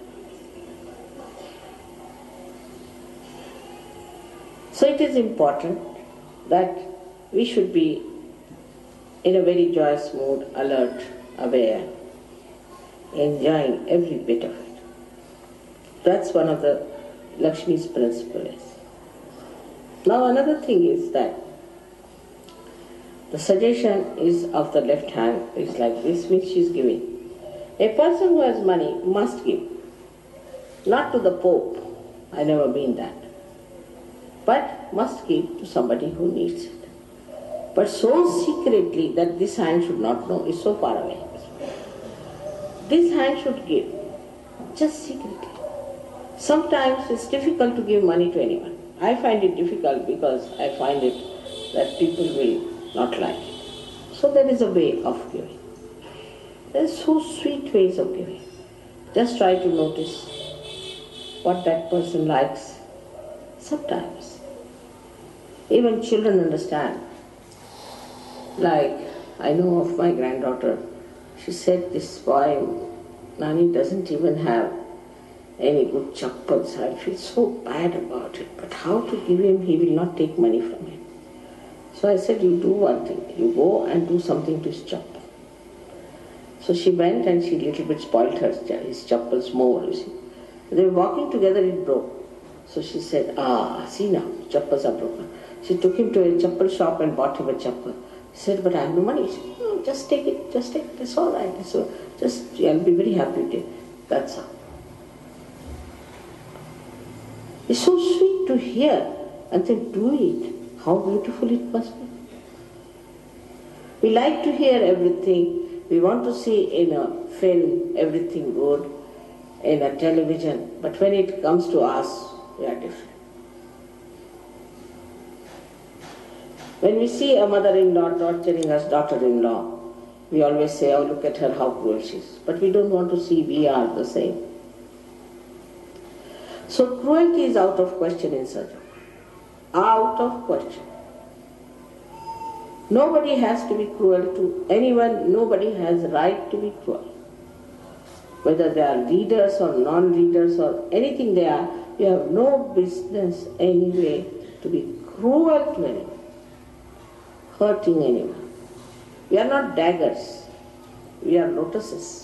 So it is important that we should be in a very joyous mood, alert, aware, enjoying every bit of it. That's one of the Lakshmi's principles. Now another thing is that the suggestion is of the left hand, it's like this, which she is giving. A person who has money must give. Not to the Pope, I never mean that. But must give to somebody who needs it. But so secretly that this hand should not know, is so far away. This hand should give, just secretly. Sometimes it's difficult to give money to anyone. I find it difficult because I find it that people will not like it. So there is a way of giving. There are so sweet ways of giving. Just try to notice what that person likes. Sometimes. Even children understand. Like, I know of my granddaughter, she said this boy, Nani, doesn't even have any good chappals. I feel so bad about it. But how to give him? He will not take money from him. So I said, you do one thing. You go and do something to his chappal. So she went and she little bit spoiled her, his chappals more, you see. They were walking together, it broke. So she said, ah, see now, chappals are broken. She took him to a chappal shop and bought him a chappal. He said, but I have no money. He said, no, just take it, just take it, it's all right. So just, I'll be very happy with it. That's all. It's so sweet to hear and then do it. How beautiful it must be. We like to hear everything. We want to see in a film everything good, in a television. But when it comes to us, we are different. When we see a mother-in-law torturing us daughter-in-law, we always say, oh, look at her, how cruel she is. But we don't want to see we are the same. So cruelty is out of question in Sahaja. Out of question. Nobody has to be cruel to anyone. Nobody has right to be cruel. Whether they are leaders or non-leaders or anything they are, you have no business anyway to be cruel to anyone, hurting anyone. We are not daggers. We are lotuses.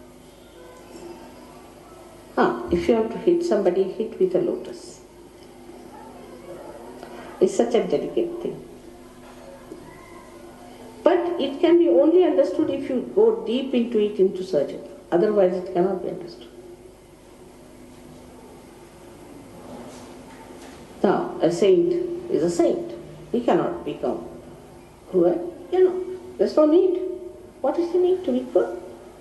Huh, if you have to hit somebody, hit with a lotus. It's such a delicate thing. But it can be only understood if you go deep into it, into Sahaja. Otherwise it cannot be understood. Now, a saint is a saint. He cannot become cruel. You know, there's no need. What is the need to be cruel?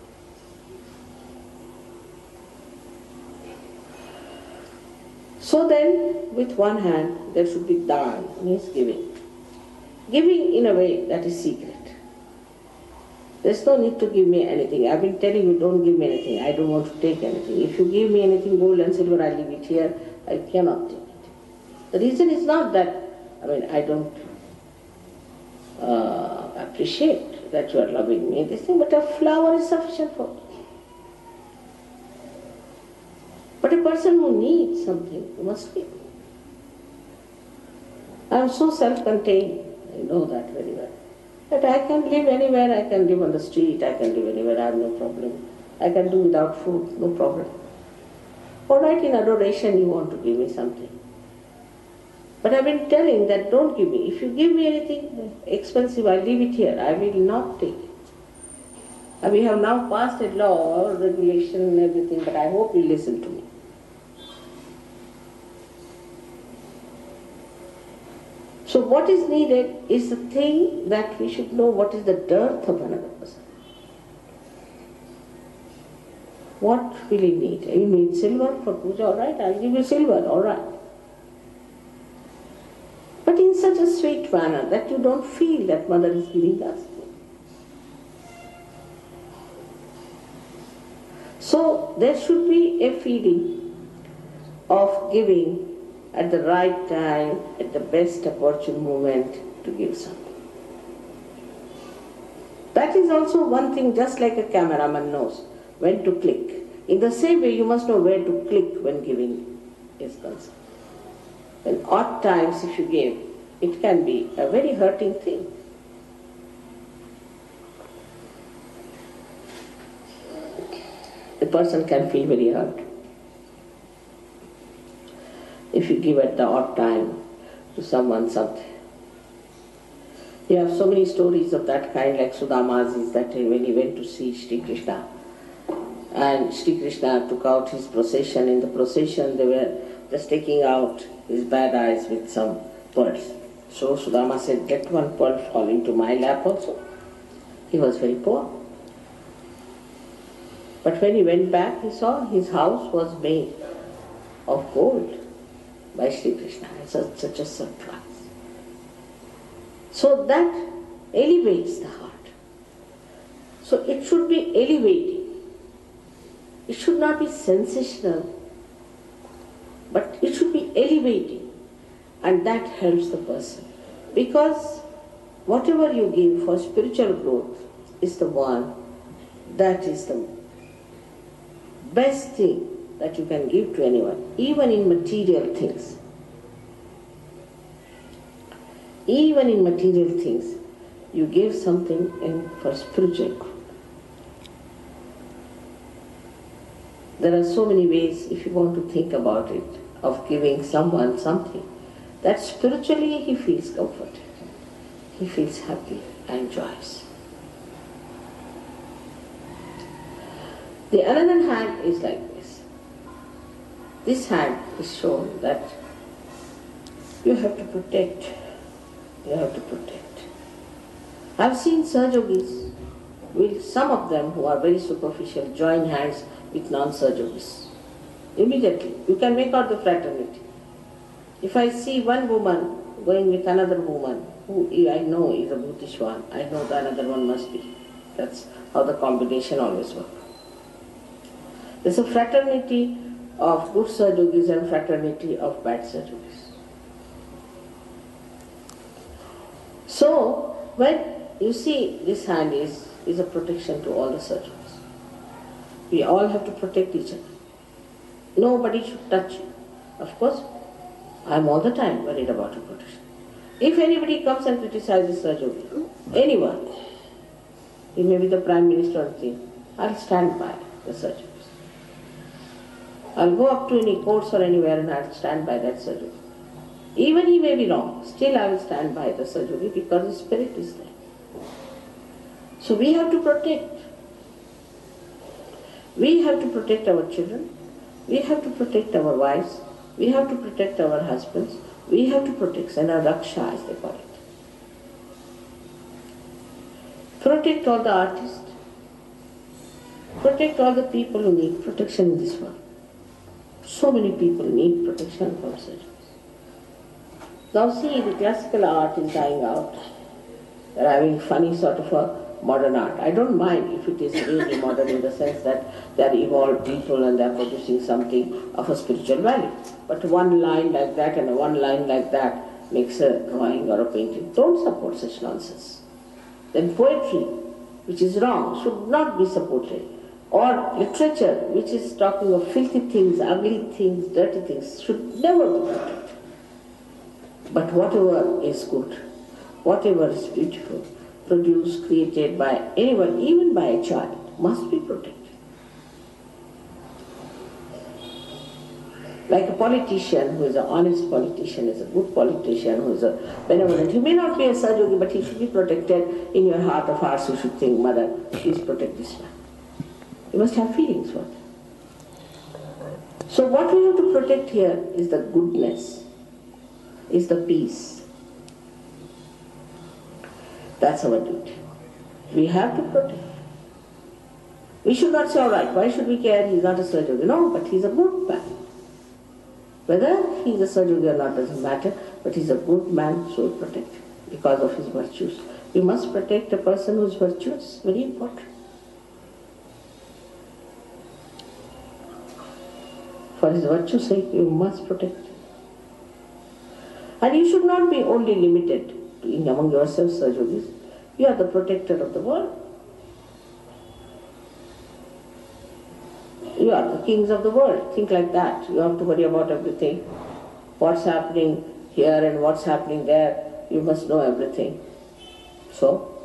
So then, with one hand, there should be dan, means giving. Giving in a way that is secret. There's no need to give me anything. I've been telling you, don't give me anything. I don't want to take anything. If you give me anything, gold and silver, I leave it here. I cannot take it. The reason is not that, I mean, I don't uh, appreciate that you are loving me, this thing, but a flower is sufficient for me. But a person who needs something, you must give. I am so self-contained, I know that very well. That I can live anywhere, I can live on the street, I can live anywhere, I have no problem. I can do without food, no problem. All right, in adoration you want to give me something. But I've been telling that don't give me. If you give me anything expensive, I'll leave it here. I will not take it. And we have now passed a law, regulation and everything, but I hope you listen to me. So So what is needed is the thing that we should know what is the dearth of another person. What will he need? You need silver for puja, all right, I'll give you silver, all right. But in such a sweet manner that you don't feel that mother is giving us. So there should be a feeling of giving at the right time, at the best opportune moment to give something. That is also one thing, just like a cameraman knows when to click. In the same way, you must know where to click when giving is concerned. In odd times, if you give, it can be a very hurting thing. The person can feel very hurt if you give at the odd time to someone something. You have so many stories of that kind, like Sudama's, that when he went to see Sri Krishna, and Sri Krishna took out his procession. In the procession, they were just taking out his bad eyes with some pearls. So Sudama said, "Let one pearl fall into my lap also." He was very poor. But when he went back, he saw his house was made of gold by Sri Krishna. It's a, such a surprise. So that elevates the heart. So it should be elevating. It should not be sensational, but it should be elevating, and that helps the person. Because whatever you give for spiritual growth is the one that is the best thing that you can give to anyone, even in material things. Even in material things, you give something in for spiritual growth. There are so many ways, if you want to think about it, of giving someone something, that spiritually he feels comforted, he feels happy and joyous. The another hand is like this. This hand is shown that you have to protect, you have to protect. I've seen Sahajogis, will some of them who are very superficial, join hands with non-Sahajogis. Immediately, you can make out the fraternity. If I see one woman going with another woman, who I know is a Bhutishwan, I know the another one must be. That's how the combination always works. There's a fraternity of good Sahajogis and fraternity of bad Sahajogis. So, when you see this hand is, is a protection to all the Sahajogis. We all have to protect each other. Nobody should touch you. Of course, I am all the time worried about your protection. If anybody comes and criticizes Sahajogi, anyone, he may be the Prime Minister or thing, I'll stand by the Sahajogis. I'll go up to any courts or anywhere and I'll stand by that Sahajogi. Even he may be wrong, still I will stand by the Sahajogi because the spirit is there. So we have to protect. We have to protect our children, we have to protect our wives, we have to protect our husbands, we have to protect, and our Raksha as they call it. Protect all the artists, protect all the people who need protection in this world. So many people need protection from surgeons. Now see, the classical art is dying out. They're having funny sort of a modern art. I don't mind if it is really modern in the sense that they are evolved people and they are producing something of a spiritual value. But one line like that and one line like that makes a drawing or a painting. Don't support such nonsense. Then poetry, which is wrong, should not be supported. Or literature, which is talking of filthy things, ugly things, dirty things, should never be protected. But whatever is good, whatever is beautiful, produced, created by anyone, even by a child, must be protected. Like a politician who is an honest politician, is a good politician, who is a benevolent. He may not be a Sahajogi, but he should be protected. In your heart of hearts, you should think, Mother, please protect this man. You must have feelings for it. So what we have to protect here is the goodness, is the peace, That's our duty. We have to protect. We should not say, all right, why should we care? He's not a surgeon. No, but he's a good man. Whether he's a surgeon or not doesn't matter, but he's a good man, so we protect him because of his virtues. We must protect a person whose virtues is very important. For his virtue's sake, you must protect him. And you should not be only limited to in among yourselves, surgeons. You are the protector of the world. You are the kings of the world. Think like that. You have to worry about everything. What's happening here and what's happening there. You must know everything. So,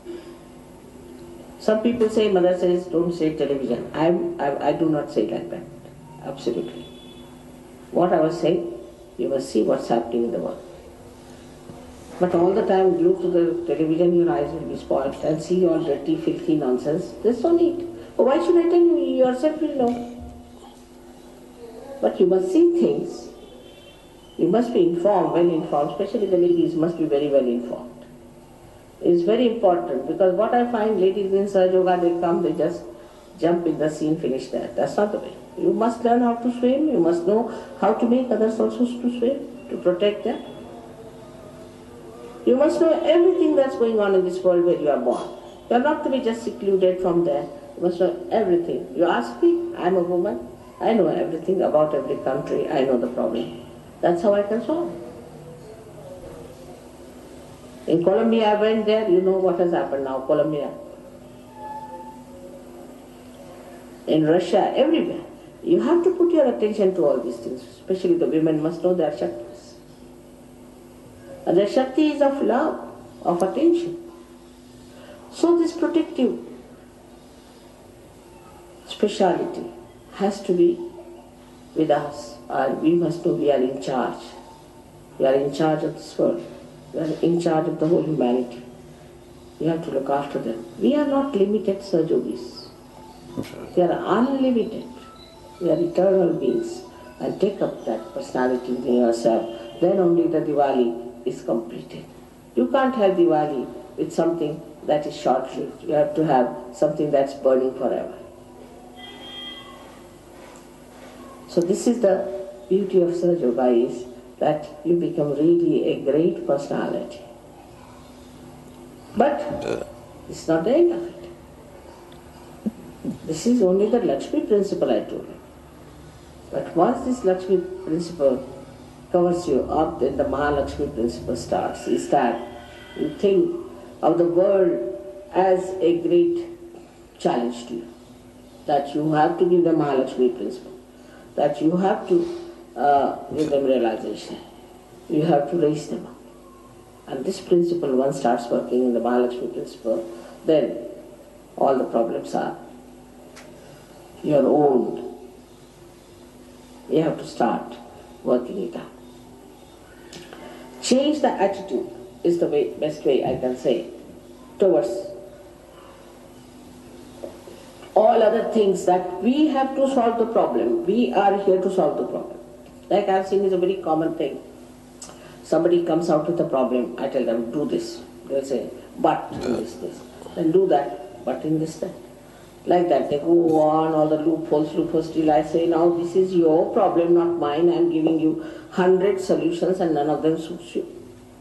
some people say, mother says, don't say television. I'm, I, I do not say like that. Absolutely. What I was saying, you must see what's happening in the world. But all the time glued to the television, your eyes will be spoiled and see all dirty, filthy nonsense. There's no need. Oh, why should I tell you? You yourself will know. But you must see things. You must be informed, well informed, especially the ladies must be very well informed. It's very important because what I find ladies in Sahaja Yoga, they come, they just jump in the scene, finish that. That's not the way. You must learn how to swim, you must know how to make others also to swim, to protect them. You must know everything that's going on in this world where you are born. You are not to be just secluded from there. You must know everything. You ask me, I'm a woman, I know everything about every country, I know the problem. That's how I can solve. In Colombia, I went there, you know what has happened now, Colombia. In Russia, everywhere. You have to put your attention to all these things, especially the women must know their Shaktis. And their Shakti is of love, of attention. So this protective speciality has to be with us, and we must know we are in charge. We are in charge of this world. We are in charge of the whole humanity. We have to look after them. We are not limited Sahajogis. We are unlimited. We are eternal beings. And take up that personality in yourself. Then only the Diwali is completed. You can't have Diwali with something that is short-lived. You have to have something that's burning forever. So this is the beauty of Sahaja Yoga, is that you become really a great personality. But it's not the end of it. This is only the Lakshmi principle I told you. But once this Lakshmi principle covers you up, then the Mahalakshmi principle starts. Is that you think of the world as a great challenge to you. That you have to give the Mahalakshmi principle. That you have to uh, give them realization. You have to raise them up. And this principle, once starts working in the Mahalakshmi principle, then all the problems are your own. You have to start working it out. Change the attitude is the way, best way I can say towards all other things that we have to solve the problem. We are here to solve the problem. Like I've seen is a very common thing. Somebody comes out with a problem, I tell them, do this. They'll say, but in this, this. Then do that, but in this, that. Like that, they go on, all the loopholes, loopholes, till I say, now this is your problem, not mine. I'm giving you hundred solutions and none of them suits you.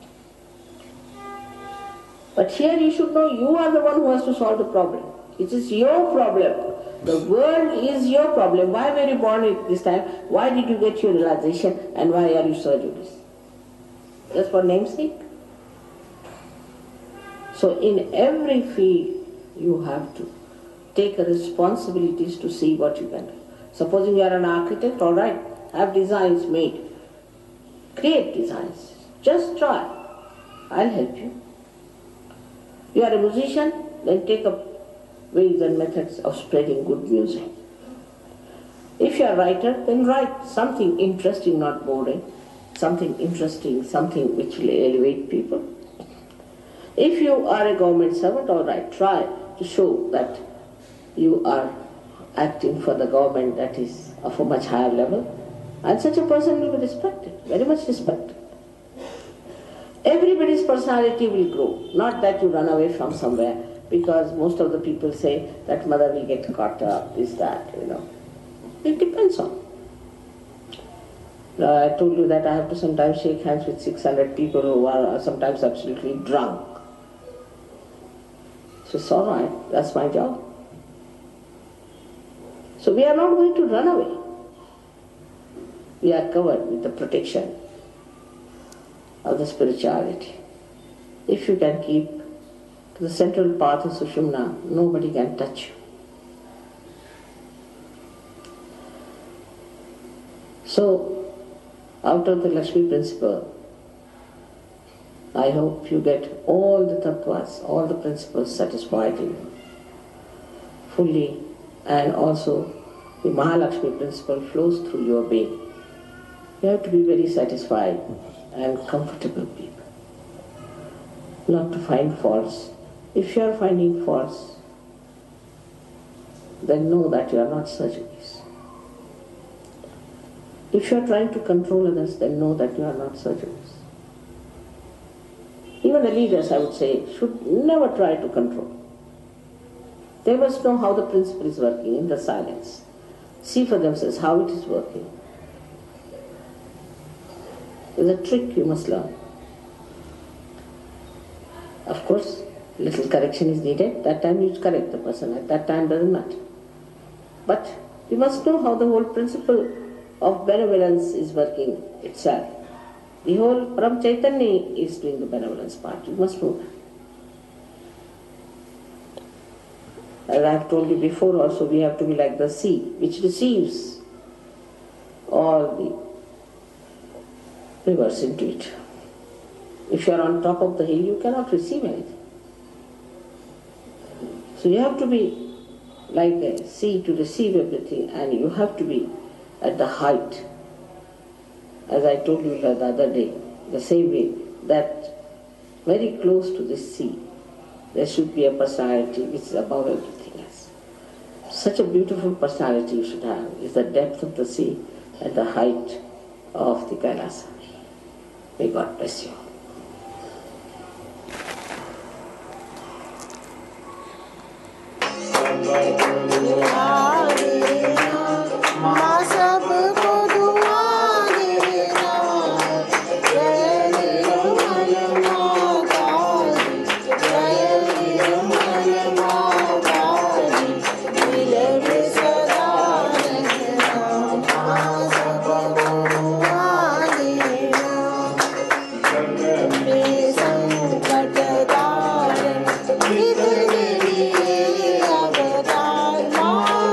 But here you should know you are the one who has to solve the problem. It is your problem. The world is your problem. Why were you born at this time? Why did you get your realization? And why are you serving this? Just for namesake. So in every field you have to take responsibilities to see what you can do. Supposing you are an architect, all right, have designs made. Create designs. Just try. I'll help you. You are a musician, then take up ways and methods of spreading good music. If you are a writer, then write something interesting, not boring. Something interesting, something which will elevate people. If you are a government servant, all right, try to show that you are acting for the government that is of a much higher level, and such a person will be respected, very much respected. everybody's personality will grow. Not that you run away from somewhere, because most of the people say that mother will get caught up, is that, you know. It depends on. Uh, I told you that I have to sometimes shake hands with six hundred people who are sometimes absolutely drunk. So it's all right, that's my job. So we are not going to run away. We are covered with the protection of the spirituality. If you can keep to the central path of Sushumna, nobody can touch you. So, out of the Lakshmi principle, I hope you get all the tattvas, all the principles satisfied in you fully, and also the Mahalakshmi principle flows through your being. You have to be very satisfied and comfortable people, not to find faults. If you are finding faults, then know that you are not surgeries. If you are trying to control others, then know that you are not surgeries. Even the leaders, I would say, should never try to control. They must know how the principle is working in the silence. See for themselves how it is working. There's a trick you must learn. Of course, little correction is needed. That time you correct the person. At that time doesn't matter. But you must know how the whole principle of benevolence is working itself. The whole Param Chaitanya is doing the benevolence part. You must know that. As I have told you before also, we have to be like the sea, which receives all the rivers into it. If you are on top of the hill, you cannot receive anything. So you have to be like a sea to receive everything, and you have to be at the height. As I told you the other day, the same way, that very close to this sea, there should be a personality which is above everything else. Such a beautiful personality you should have is the depth of the sea and the height of the Kailasa. May God bless you. Bye.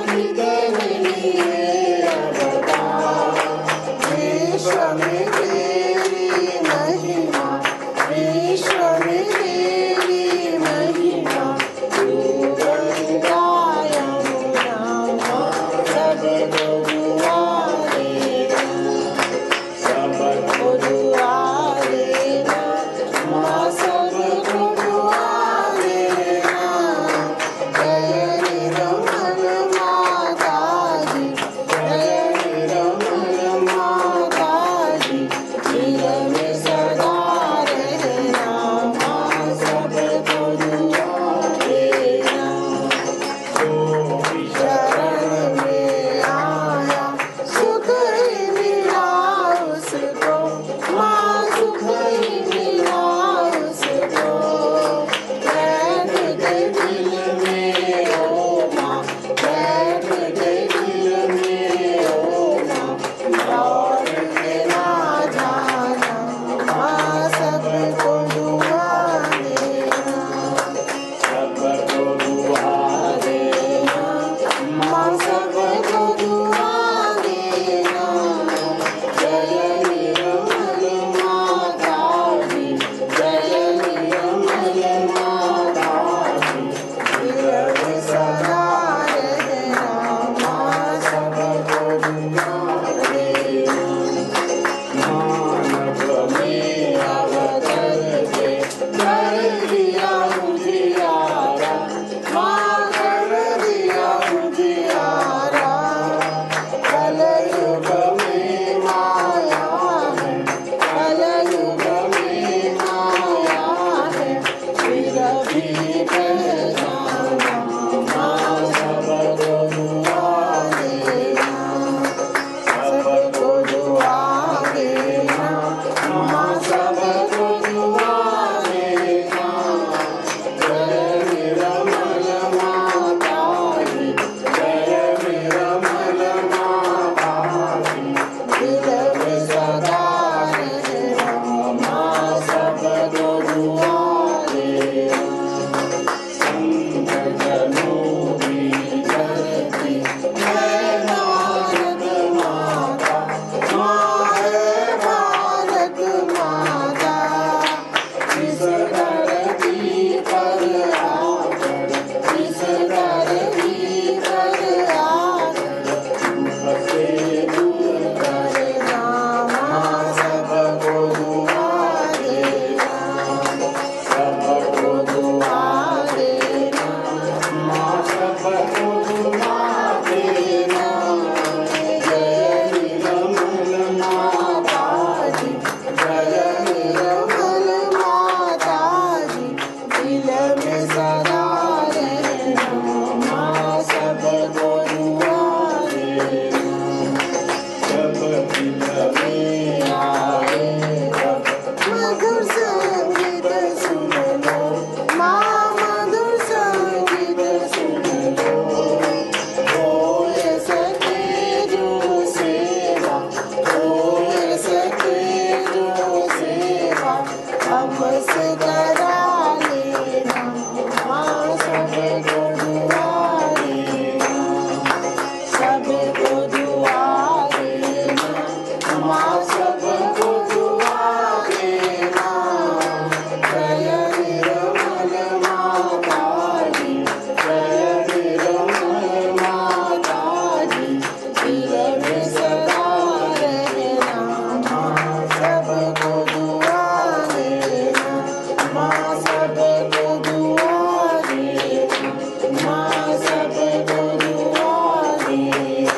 सबको दुआ देना, माँ सबको दुआ देना।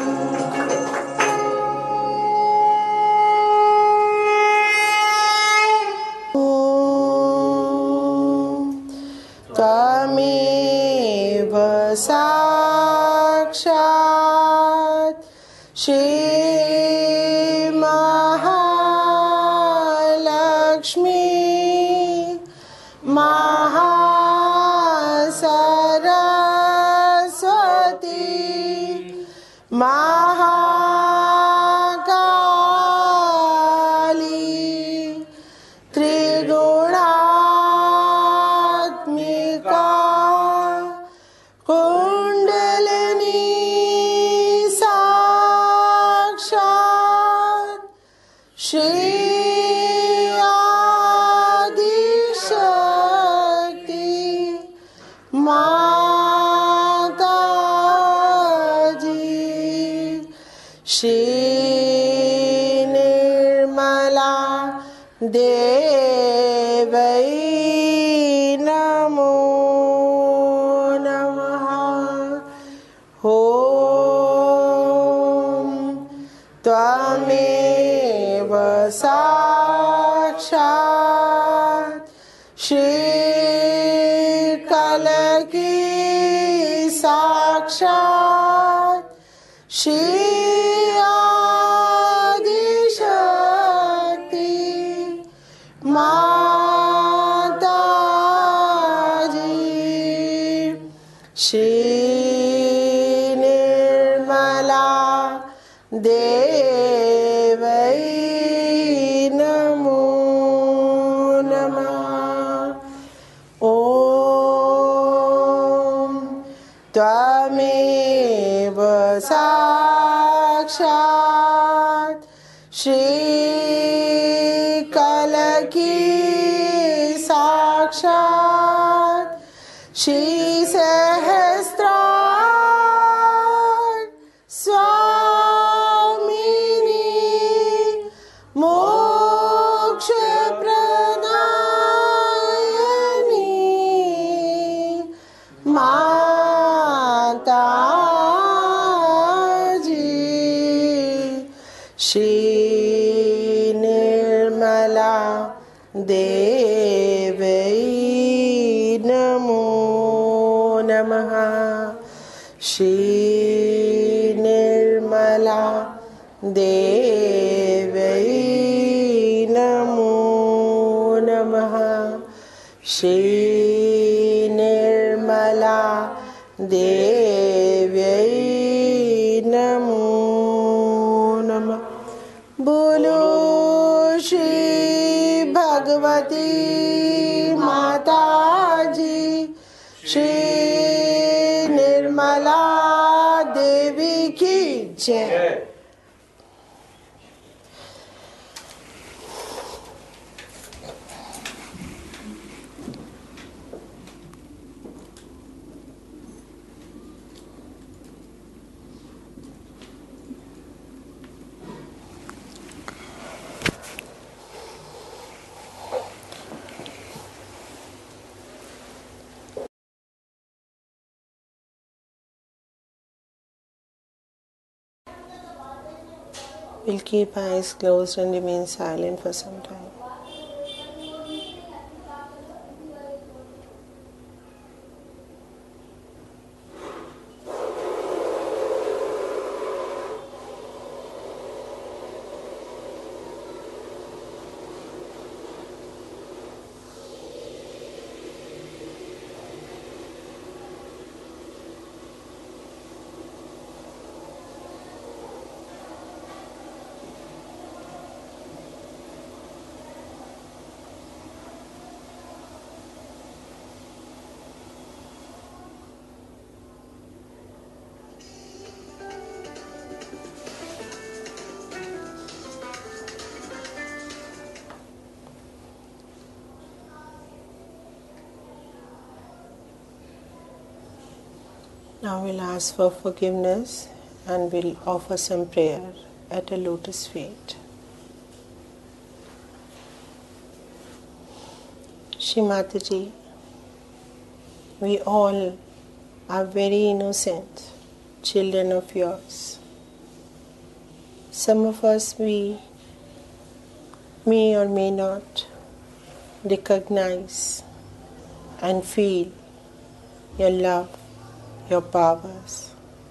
त्वमेव साक्षात् श्री महालक्ष्मी महासरस्वती महाकाली त्रिगुणात्मिका कुंडलिनी साक्षात् श्री आदिशक्ति माता जी। श्री निर्मला देवै नमो नमः। ॐ त्वमेव साक्षात् श्री कलकी साक्षात् श्री आदिशक्ति माता जी। श्री निर्मला देवै नमो नमः। ॐ त्वमेव साक्षात् श्री कलकी साक्षात् श्री सहस्रार स्वामिनी मोक्ष प्रदायिनी माता जी। श्री निर्मला देवै नमो नमः। श्री निर्मला देवै नमो नमः। श्री निर्मला देवै नमो नमः। बोलो श्री भगवती माता जी। श्री निर्मला देवी की जय। We'll keep eyes closed and remain silent for some time. Now we'll ask for forgiveness and we'll offer some prayer at a lotus feet. Shri Mataji, we all are very innocent children of yours. Some of us we may or may not recognize and feel your love, your powers.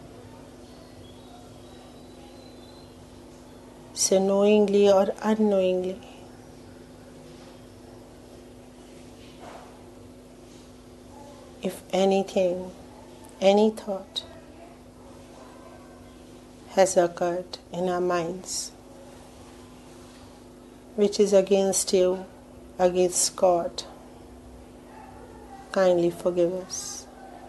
So knowingly or unknowingly, if anything, any thought has occurred in our minds which is against you, against God, kindly forgive us.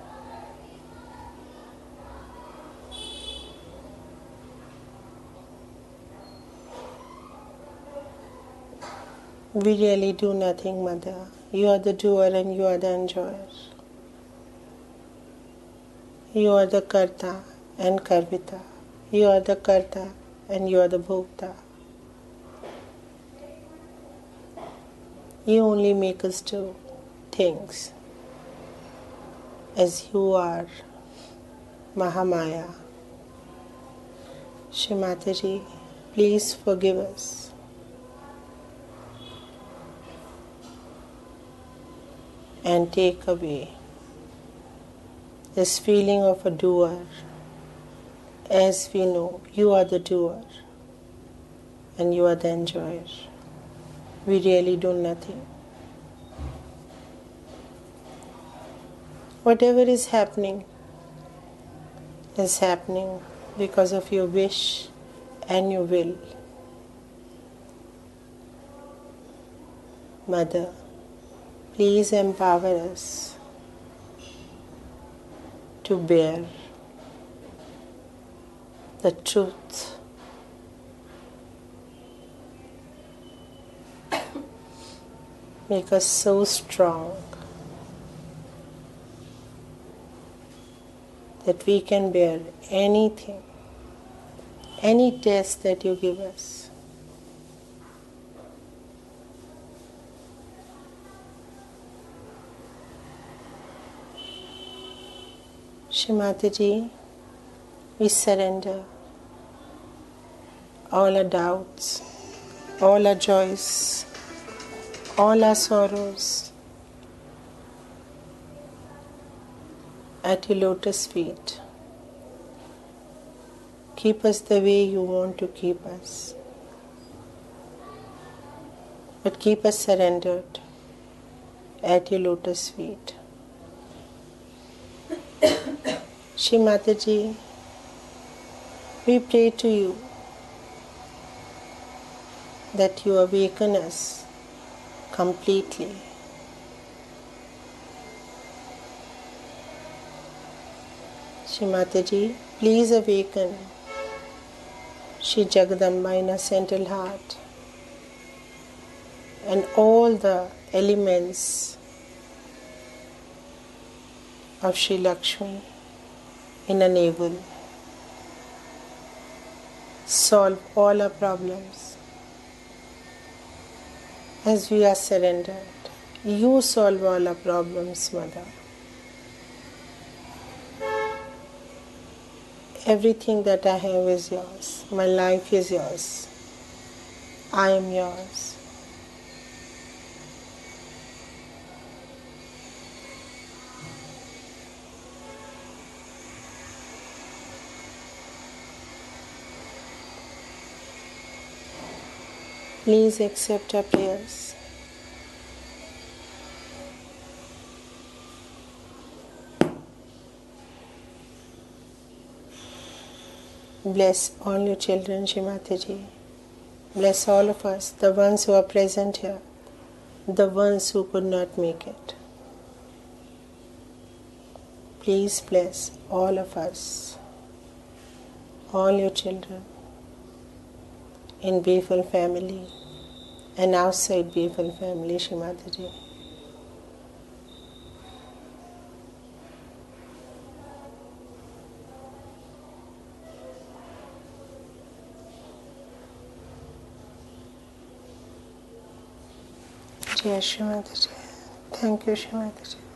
We really do nothing, Mother. You are the doer and you are the enjoyer. You are the Karta and Karvita. You are the Karta and you are the Bhokta. You only make us do things as you are Mahamaya. Shri Mataji, please forgive us. And take away this feeling of a doer. As we know, you are the doer and you are the enjoyer. We really do nothing. Whatever is happening is happening because of your wish and your will. Mother, please empower us to bear the truth. Make us so strong that we can bear anything, any test that you give us. Shri Mataji, we surrender all our doubts, all our joys, all our sorrows at your lotus feet. Keep us the way you want to keep us, but keep us surrendered at your lotus feet. Shri Mataji, we pray to you that you awaken us completely. Shri Mataji, please awaken Shri Jagadamba in our central heart and all the elements of Shri Lakshmi in a navel. Solve all our problems as we are surrendered. You solve all our problems, Mother. Everything that I have is yours. My life is yours. I am yours. Please accept our prayers. Bless all your children, Shri Mataji. Bless all of us, the ones who are present here, the ones who could not make it. Please bless all of us, all your children, in BAFEL family and outside BAFEL family, Shri Mataji. Jai Shri Mataji. Thank you Shrimati ji.